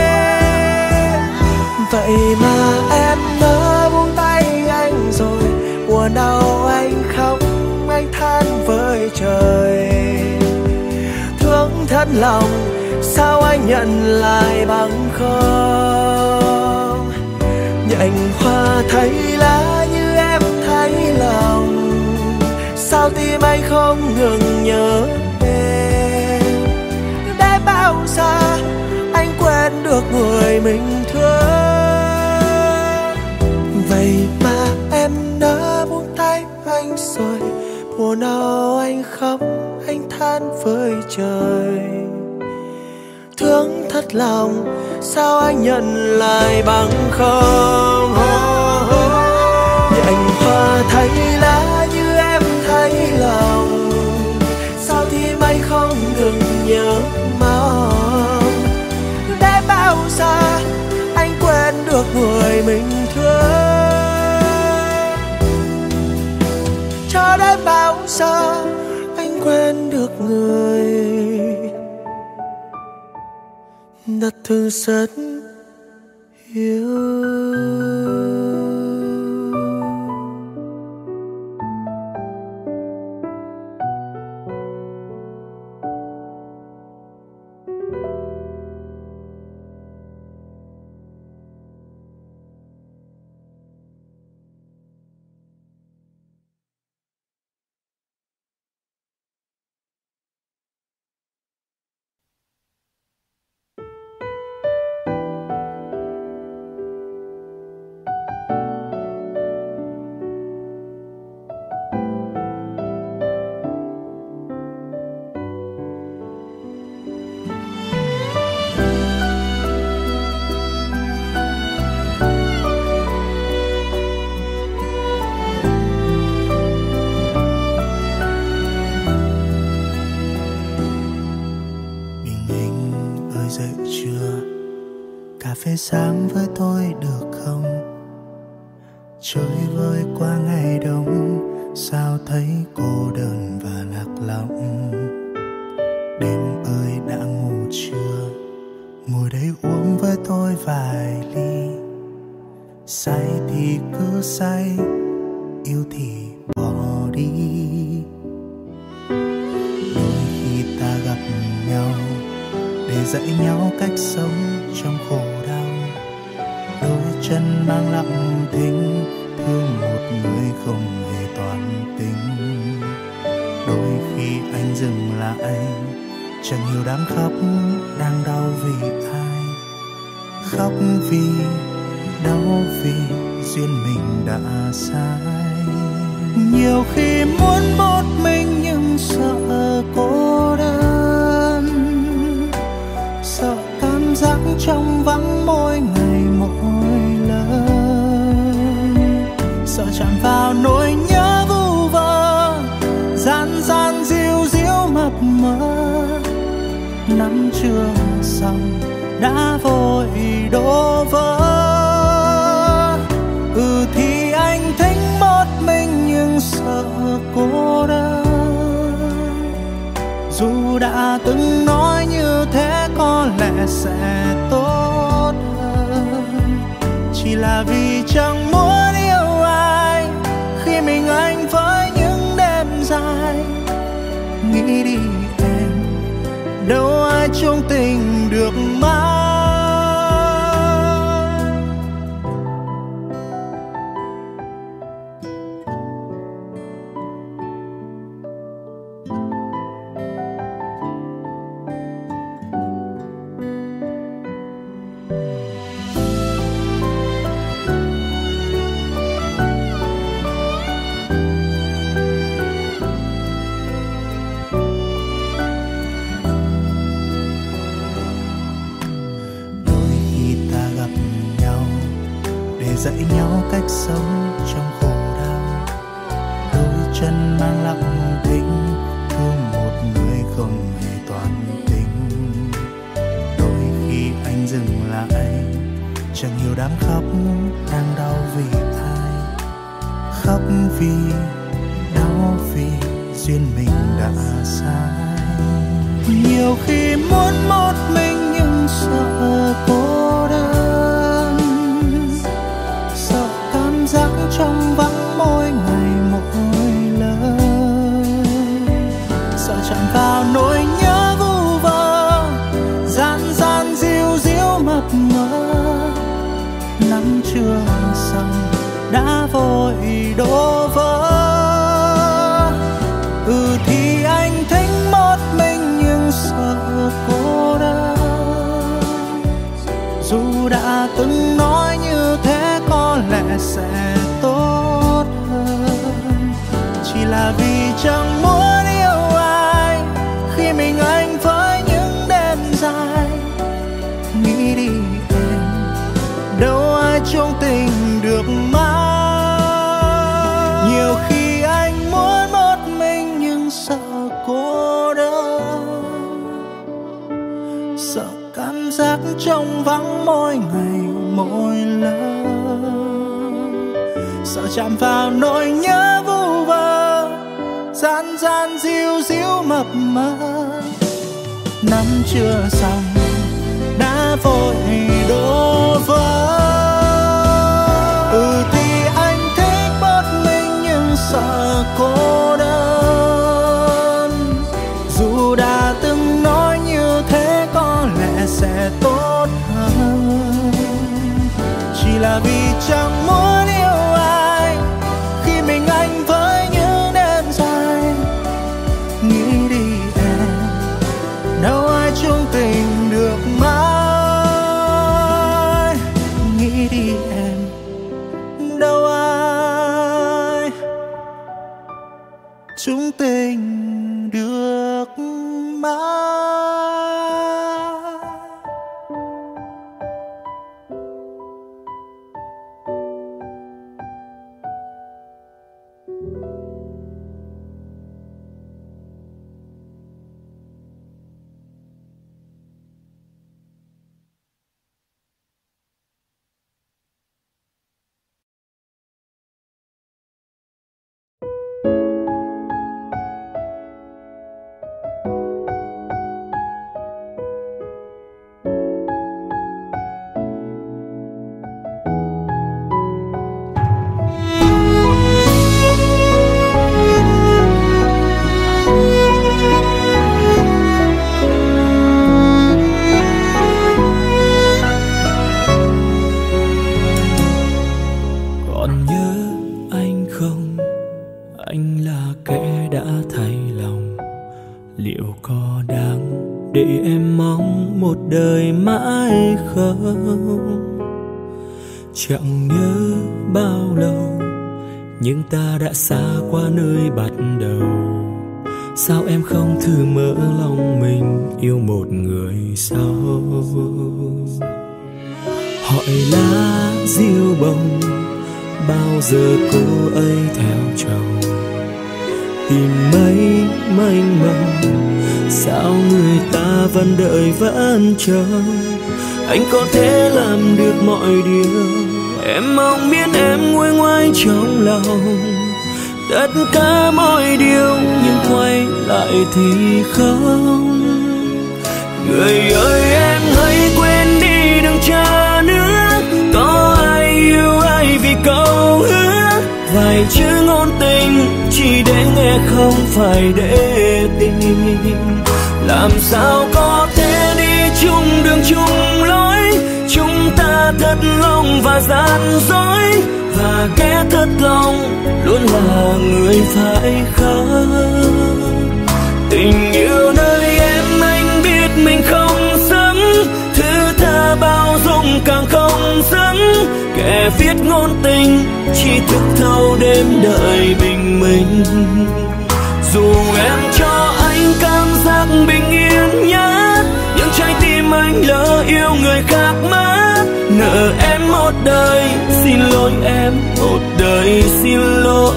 Vậy mà em đã buông tay anh rồi, buồn đau anh khóc anh than với trời. Thương thật lòng sao anh nhận lại bằng không. Nhành hoa thấy lá như em thấy lòng, sao tim anh không ngừng nhớ em. Để bao giờ anh quên được người mình thương. Vậy mà em đã buông tay anh rồi, buồn đau anh khóc anh than với trời. Thương thật lòng sao anh nhận lại bằng không. Nhành hoa thấy lá như em thấy lòng, sao tim anh không ngừng nhớ mong. Để bao giờ anh quên được người mình thương. Cho đến bao giờ anh quên được người đã thương rất yêu. Cà phê sáng với tôi được không? Chơi vơi qua ngày đông, sao thấy cô đơn và lạc lõng. Đêm ơi đã ngủ chưa? Ngồi đây uống với tôi vài ly. Say thì cứ say, yêu thì bỏ đi. Đôi khi ta gặp nhau để dạy nhau cách sống trong khổ đau. Đôi chân mang lặng thinh, thương một người không hề toàn tình. Đôi khi anh dừng lại, chẳng hiểu đang khóc đang đau vì ai. Khóc vì đau vì duyên mình đã sai. Nhiều khi muốn một mình nhưng sợ cô đơn, sợ cảm giác trong vắng mỗi ngày mỗi lần, sợ chạm vào nỗi nhớ vu vơ gian gian díu díu mập mờ. Nắm chưa xong đã vội đổ vỡ. Ừ thì anh thích một mình nhưng sợ cô đơn, dù đã từng nói như thế có lẽ sẽ tốt hơn. Chỉ là vì chẳng muốn yêu ai khi mình anh với những đêm dài. Nghĩ đi em, đâu ai chung tình được mãi. Dạy nhau cách sống trong khổ đau, đôi chân mang lặng thinh thương một người không hề toàn tình. Đôi khi anh dừng lại chẳng hiểu đang khóc đang đau vì ai. Khóc vì đau vì duyên mình đã sai. Nhiều khi muốn một mình nhưng sợ cô đơn, giác trong vắng mỗi ngày mỗi lần, sợ chạm vào nỗi nhớ vu vơ gian gian díu díu mập mờ. Nắm chưa xong đã vội đổ vỡ. Ừ thì anh thích một mình nhưng sợ cô đơn, dù đã từng nói như thế có lẽ sẽ tốt hơn. Chỉ là vì chẳng muốn yêu ai khi mình anh với những đêm dài. Nghĩ đi em, đâu ai chung tình được mãi. Nhiều khi anh muốn một mình nhưng sợ cô đơn, sợ cảm giác trong vắng mỗi ngày mỗi lần, sợ chạm vào nỗi nhớ vu vơ gian gian díu díu mập mờ. Nắm chưa xong đã vội đổ vỡ. Ừ thì anh thích một mình nhưng sợ cô đơn, dù đã từng nói như thế có lẽ sẽ tốt hơn. Chỉ là vì chẳng muốn yêu ai khi mình anh với những đêm dài. Nghĩ đi em, đâu ai chung tình được mãi. Nghĩ đi em, đâu ai chung tình được mãi. em mong một đời mãi không. Chẳng nhớ bao lâu nhưng ta đã xa qua nơi bắt đầu. Sao em không thử mở lòng mình yêu một người sau? Hỏi lá diêu bông bao giờ cô ấy theo chồng? Tìm mấy mênh mông sao người ta vẫn đợi vẫn chờ? Anh có thể làm được mọi điều em mong biết, em nguôi ngoai trong lòng tất cả mọi điều, nhưng quay lại thì không. Người ơi em hãy quên đi đừng chờ nữa, có ai yêu ai vì câu hứa. Vài chữ ngôn tình chỉ để nghe không phải để tin. Làm sao có thể đi chung đường chung lối, chúng ta thật lòng và gian dối, và kẻ thật lòng luôn là người phải khóc. Tình yêu nơi em anh biết mình không xứng, thứ tha bao dung càng không xứng. Kẻ viết ngôn tình chỉ thức thâu đêm đợi bình minh. Dù em cho anh cảm giác bình yên nhất, nhưng trái tim anh lỡ yêu người khác mất. Nợ em một đời, xin lỗi em một đời xin lỗi.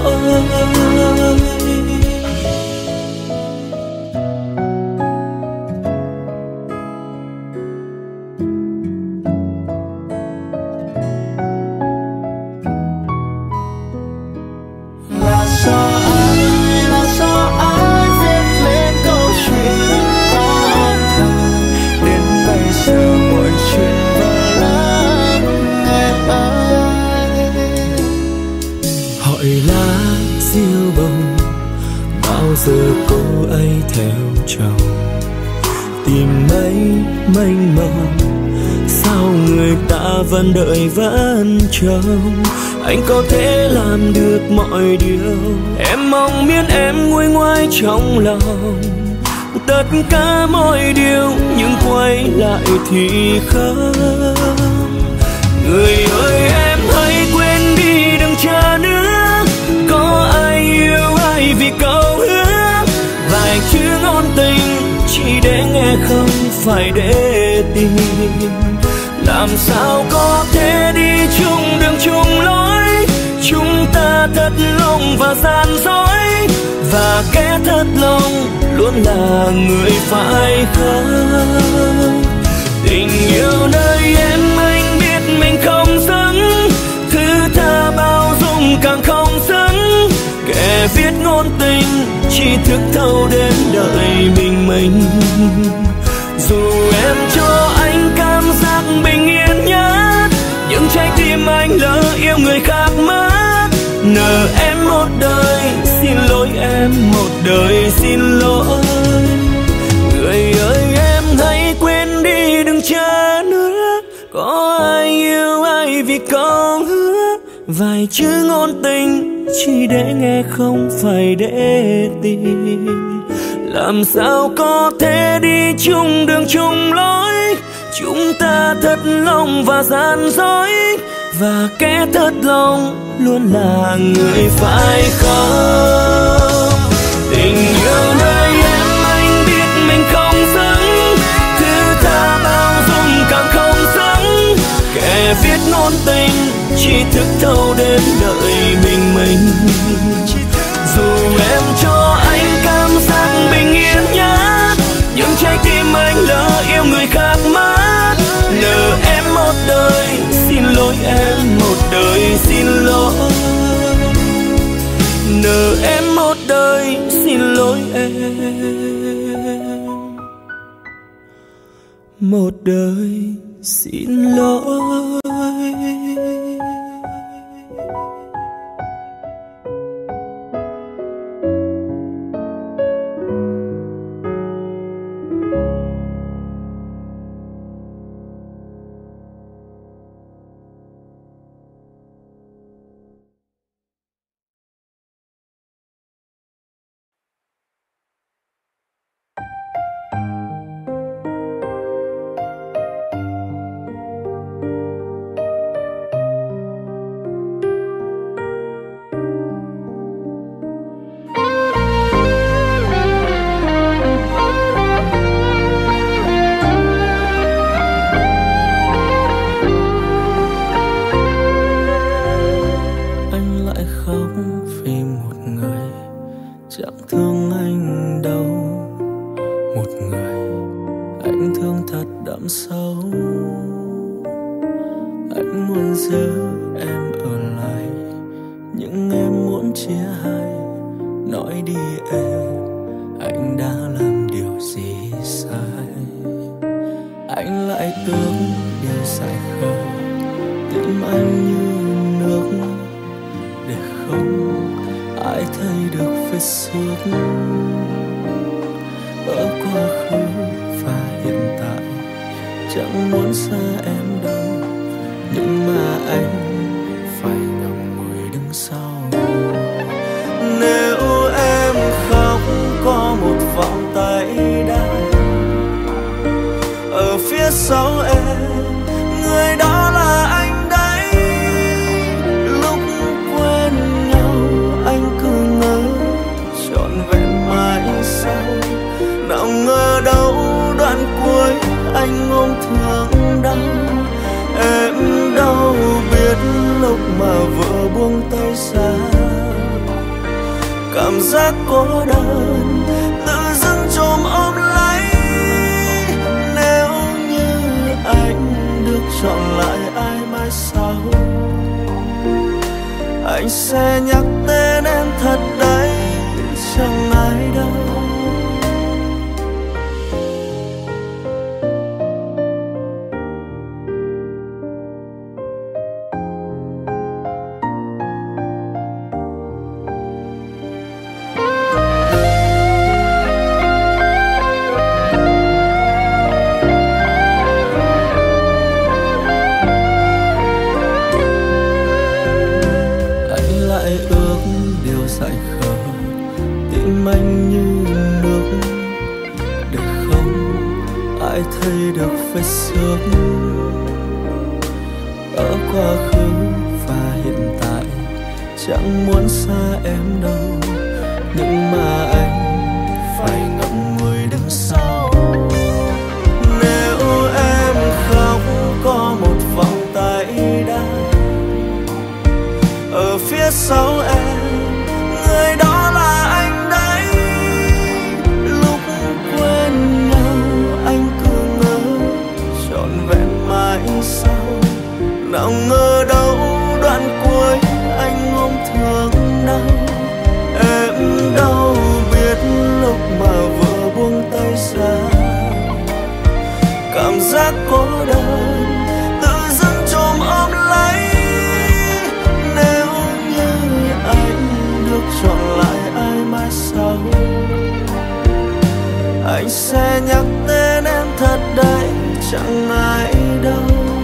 Giờ cô ấy theo chồng tìm mấy mênh mông sao người ta vẫn đợi vẫn chờ. Anh có thể làm được mọi điều em mong biết, em nguôi ngoai trong lòng tất cả mọi điều, nhưng quay lại thì không. Người ơi em hãy quên đi đừng chờ nữa, có ai yêu ai vì câu hứa. Vài chữ ngôn tình chỉ để nghe không phải để tin. Làm sao có thể đi chung đường chung lối, chúng ta thật lòng và gian dối, và kẻ thật lòng luôn là người phải khóc. Tình yêu nơi em anh biết mình không xứng, thứ tha bao dung càng không xứng. Kẻ viết ngôn tình chỉ thức thâu đến đợi bình minh. Dù em cho anh cảm giác bình yên nhất, nhưng trái tim anh lỡ yêu người khác mất. Nợ em một đời, xin lỗi em một đời xin lỗi. Người ơi em hãy quên đi đừng chờ nữa, có ai yêu ai vì câu hứa. Vài chữ ngôn tình chỉ để nghe không phải để tin. Làm sao có thể đi chung đường chung lối, chúng ta thật lòng và gian dối, và kẻ thật lòng luôn là người phải khóc. Tình yêu nơi em anh biết mình không xứng, thứ tha bao dung càng không xứng. Kẻ viết ngôn tình chỉ thức thâu đến đợi bình minh. Dù em cho anh cảm giác bình yên nhất, nhưng trái tim anh lỡ yêu người khác mất. Nợ em một đời, xin lỗi em một đời xin lỗi. Nợ em một đời, xin lỗi em một đời xin lỗi. Anh thương thật đậm sâu, anh muốn giữ em ở lại, nhưng em muốn chia hai. Nói đi em, anh đã làm điều gì sai? Anh lại tưởng điều dại khờ, tim anh như nước để không ai thấy được vết xước ở quá khứ và hiện tại. Chẳng muốn xa em đâu, nhưng mà anh phải ngậm ngùi đứng sau. Nếu em khóc có một vòng tay đau ở phía sau em, người đó là anh đấy. Lúc quên nhau anh cứ ngỡ trọn vẹn mãi sau, nào ngờ đâu đoạn cuối anh ôm thương đau. Em đâu biết lúc mà vợ buông tay ra, cảm giác cô đơn tự dưng chồm ôm lấy. Nếu như anh được chọn lại ai mai sau, anh sẽ nhắc tên em thật đấy, chẳng ai đâu. Anh như nước để không ai thấy được vết xước ở quá khứ và hiện tại. Chẳng muốn xa em đâu, nhưng mà anh phải ngậm ngùi đứng sau. Nếu em khóc có một vòng tay đau ở phía sau em, người đó là anh. Nào ngờ đâu đoạn cuối anh ôm thương đau. Em đâu biết lúc mà vợ buông tay ra, cảm giác cô đơn tự dưng chồm ôm lấy. Nếu như anh được chọn lại ai mai sau, anh sẽ nhắc tên em thật đấy, chẳng ai đâu.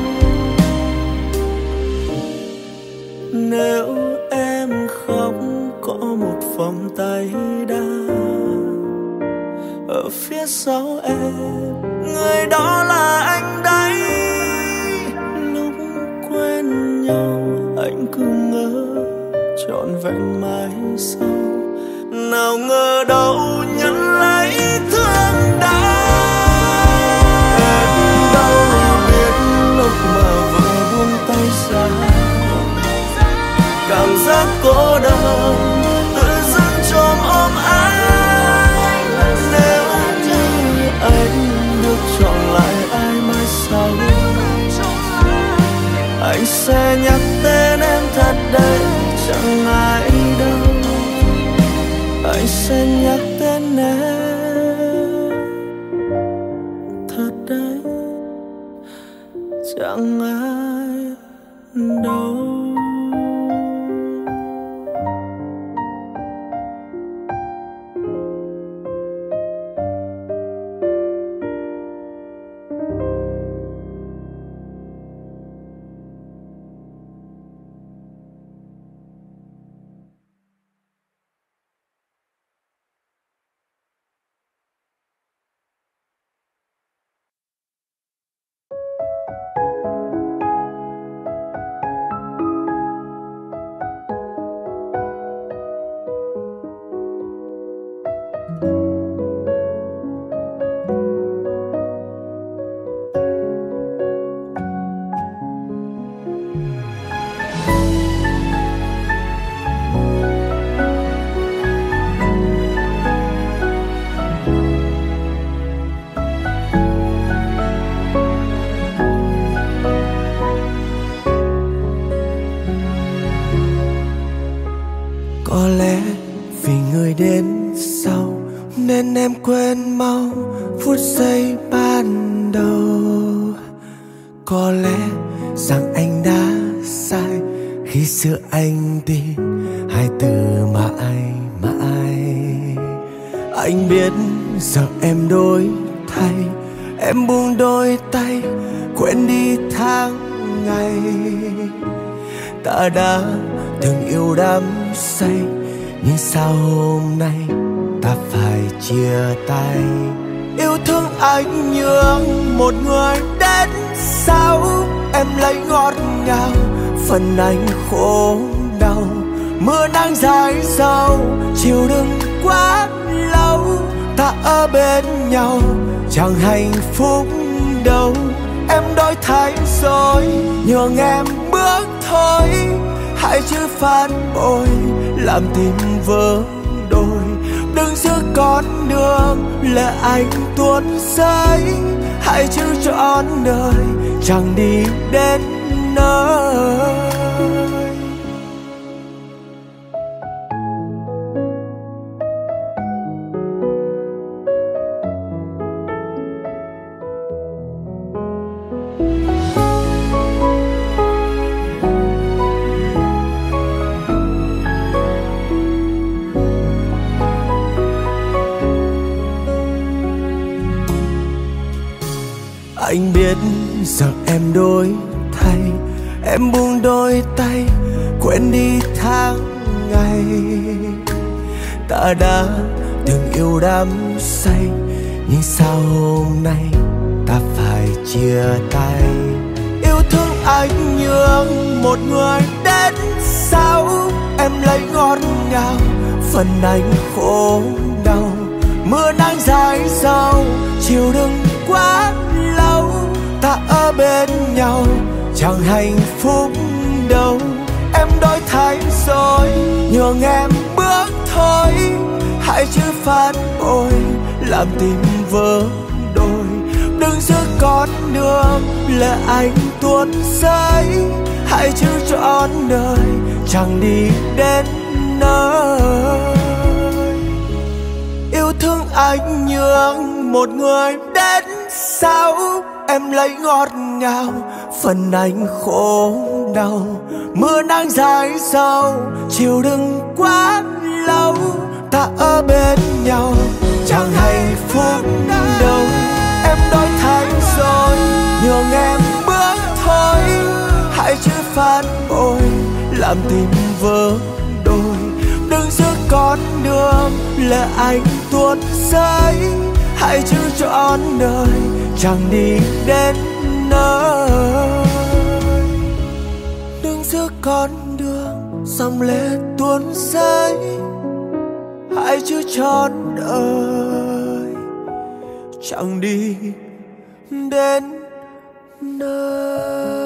Nếu em khóc có một vòng tay đau ở phía sau em, người đó là anh đấy. Lúc quên nhau anh cứ ngỡ trọn vẹn mãi sau, nào ngờ đâu nhận lấy thương đau. Em đâu biết lúc mà vợ buông tay ra, cảm giác cô đơn tự dưng chồm ôm anh. Nếu như anh được chọn lại ai mai sau, anh sẽ nhắc tên em thật đấy, chẳng ai đâu. Anh sẽ nhắc tên em thật đấy, chẳng ai đâu. giữa anh tin hai từ mãi mãi. Anh biết giờ em đổi thay, em buông đôi tay quên đi tháng ngày. Ta đã từng yêu đắm say, nhưng sao hôm nay ta phải chia tay. Yêu thương anh nhường một người đến sau, em lấy ngọt ngào phần anh khổ đau. Mưa nắng dài dầu chiều đừng quá lâu, ta ở bên nhau chẳng hạnh phúc đâu. Em đổi thay rồi nhường em bước thôi, hãy chữ phản bội làm tim vỡ đôi. Đừng giữ con đường lệ anh tuôn rơi, hãy chữ trọn đời chẳng đi đến nơi. Anh biết giờ em đổi thay, em buông đôi tay quên đi tháng ngày. Ta đã từng yêu đắm say, nhưng sao hôm nay ta phải chia tay. Yêu thương anh nhường một người đến sau, em lấy ngọt ngào phần anh khổ đau. Mưa nắng dài dầu chiều đừng quá lâu, ta ở bên nhau chẳng hạnh phúc đâu. Em đổi thay rồi nhường em bước thôi, hãy chữ phản bội làm tim vỡ đôi. Đừng giữ con đường lệ anh tuôn rơi, hãy chữ trọn đời chẳng đi đến nơi. Yêu thương anh nhường một người đến sau, em lấy ngọt ngào phần anh khổ đau. Mưa nắng dài dầu chiều đừng quá lâu, ta ở bên nhau chẳng hạnh phúc đâu. Em đổi thay rồi nhường em bước thôi, hãy chữ phản bội làm tim vỡ đôi. Đừng giữ con đường lệ anh tuôn rơi, hãy chữ trọn đời chẳng đi đến nơi. Đừng giữ con đường dòng lệ tuôn rơi, hãy chữ trọn đời chẳng đi đến nơi.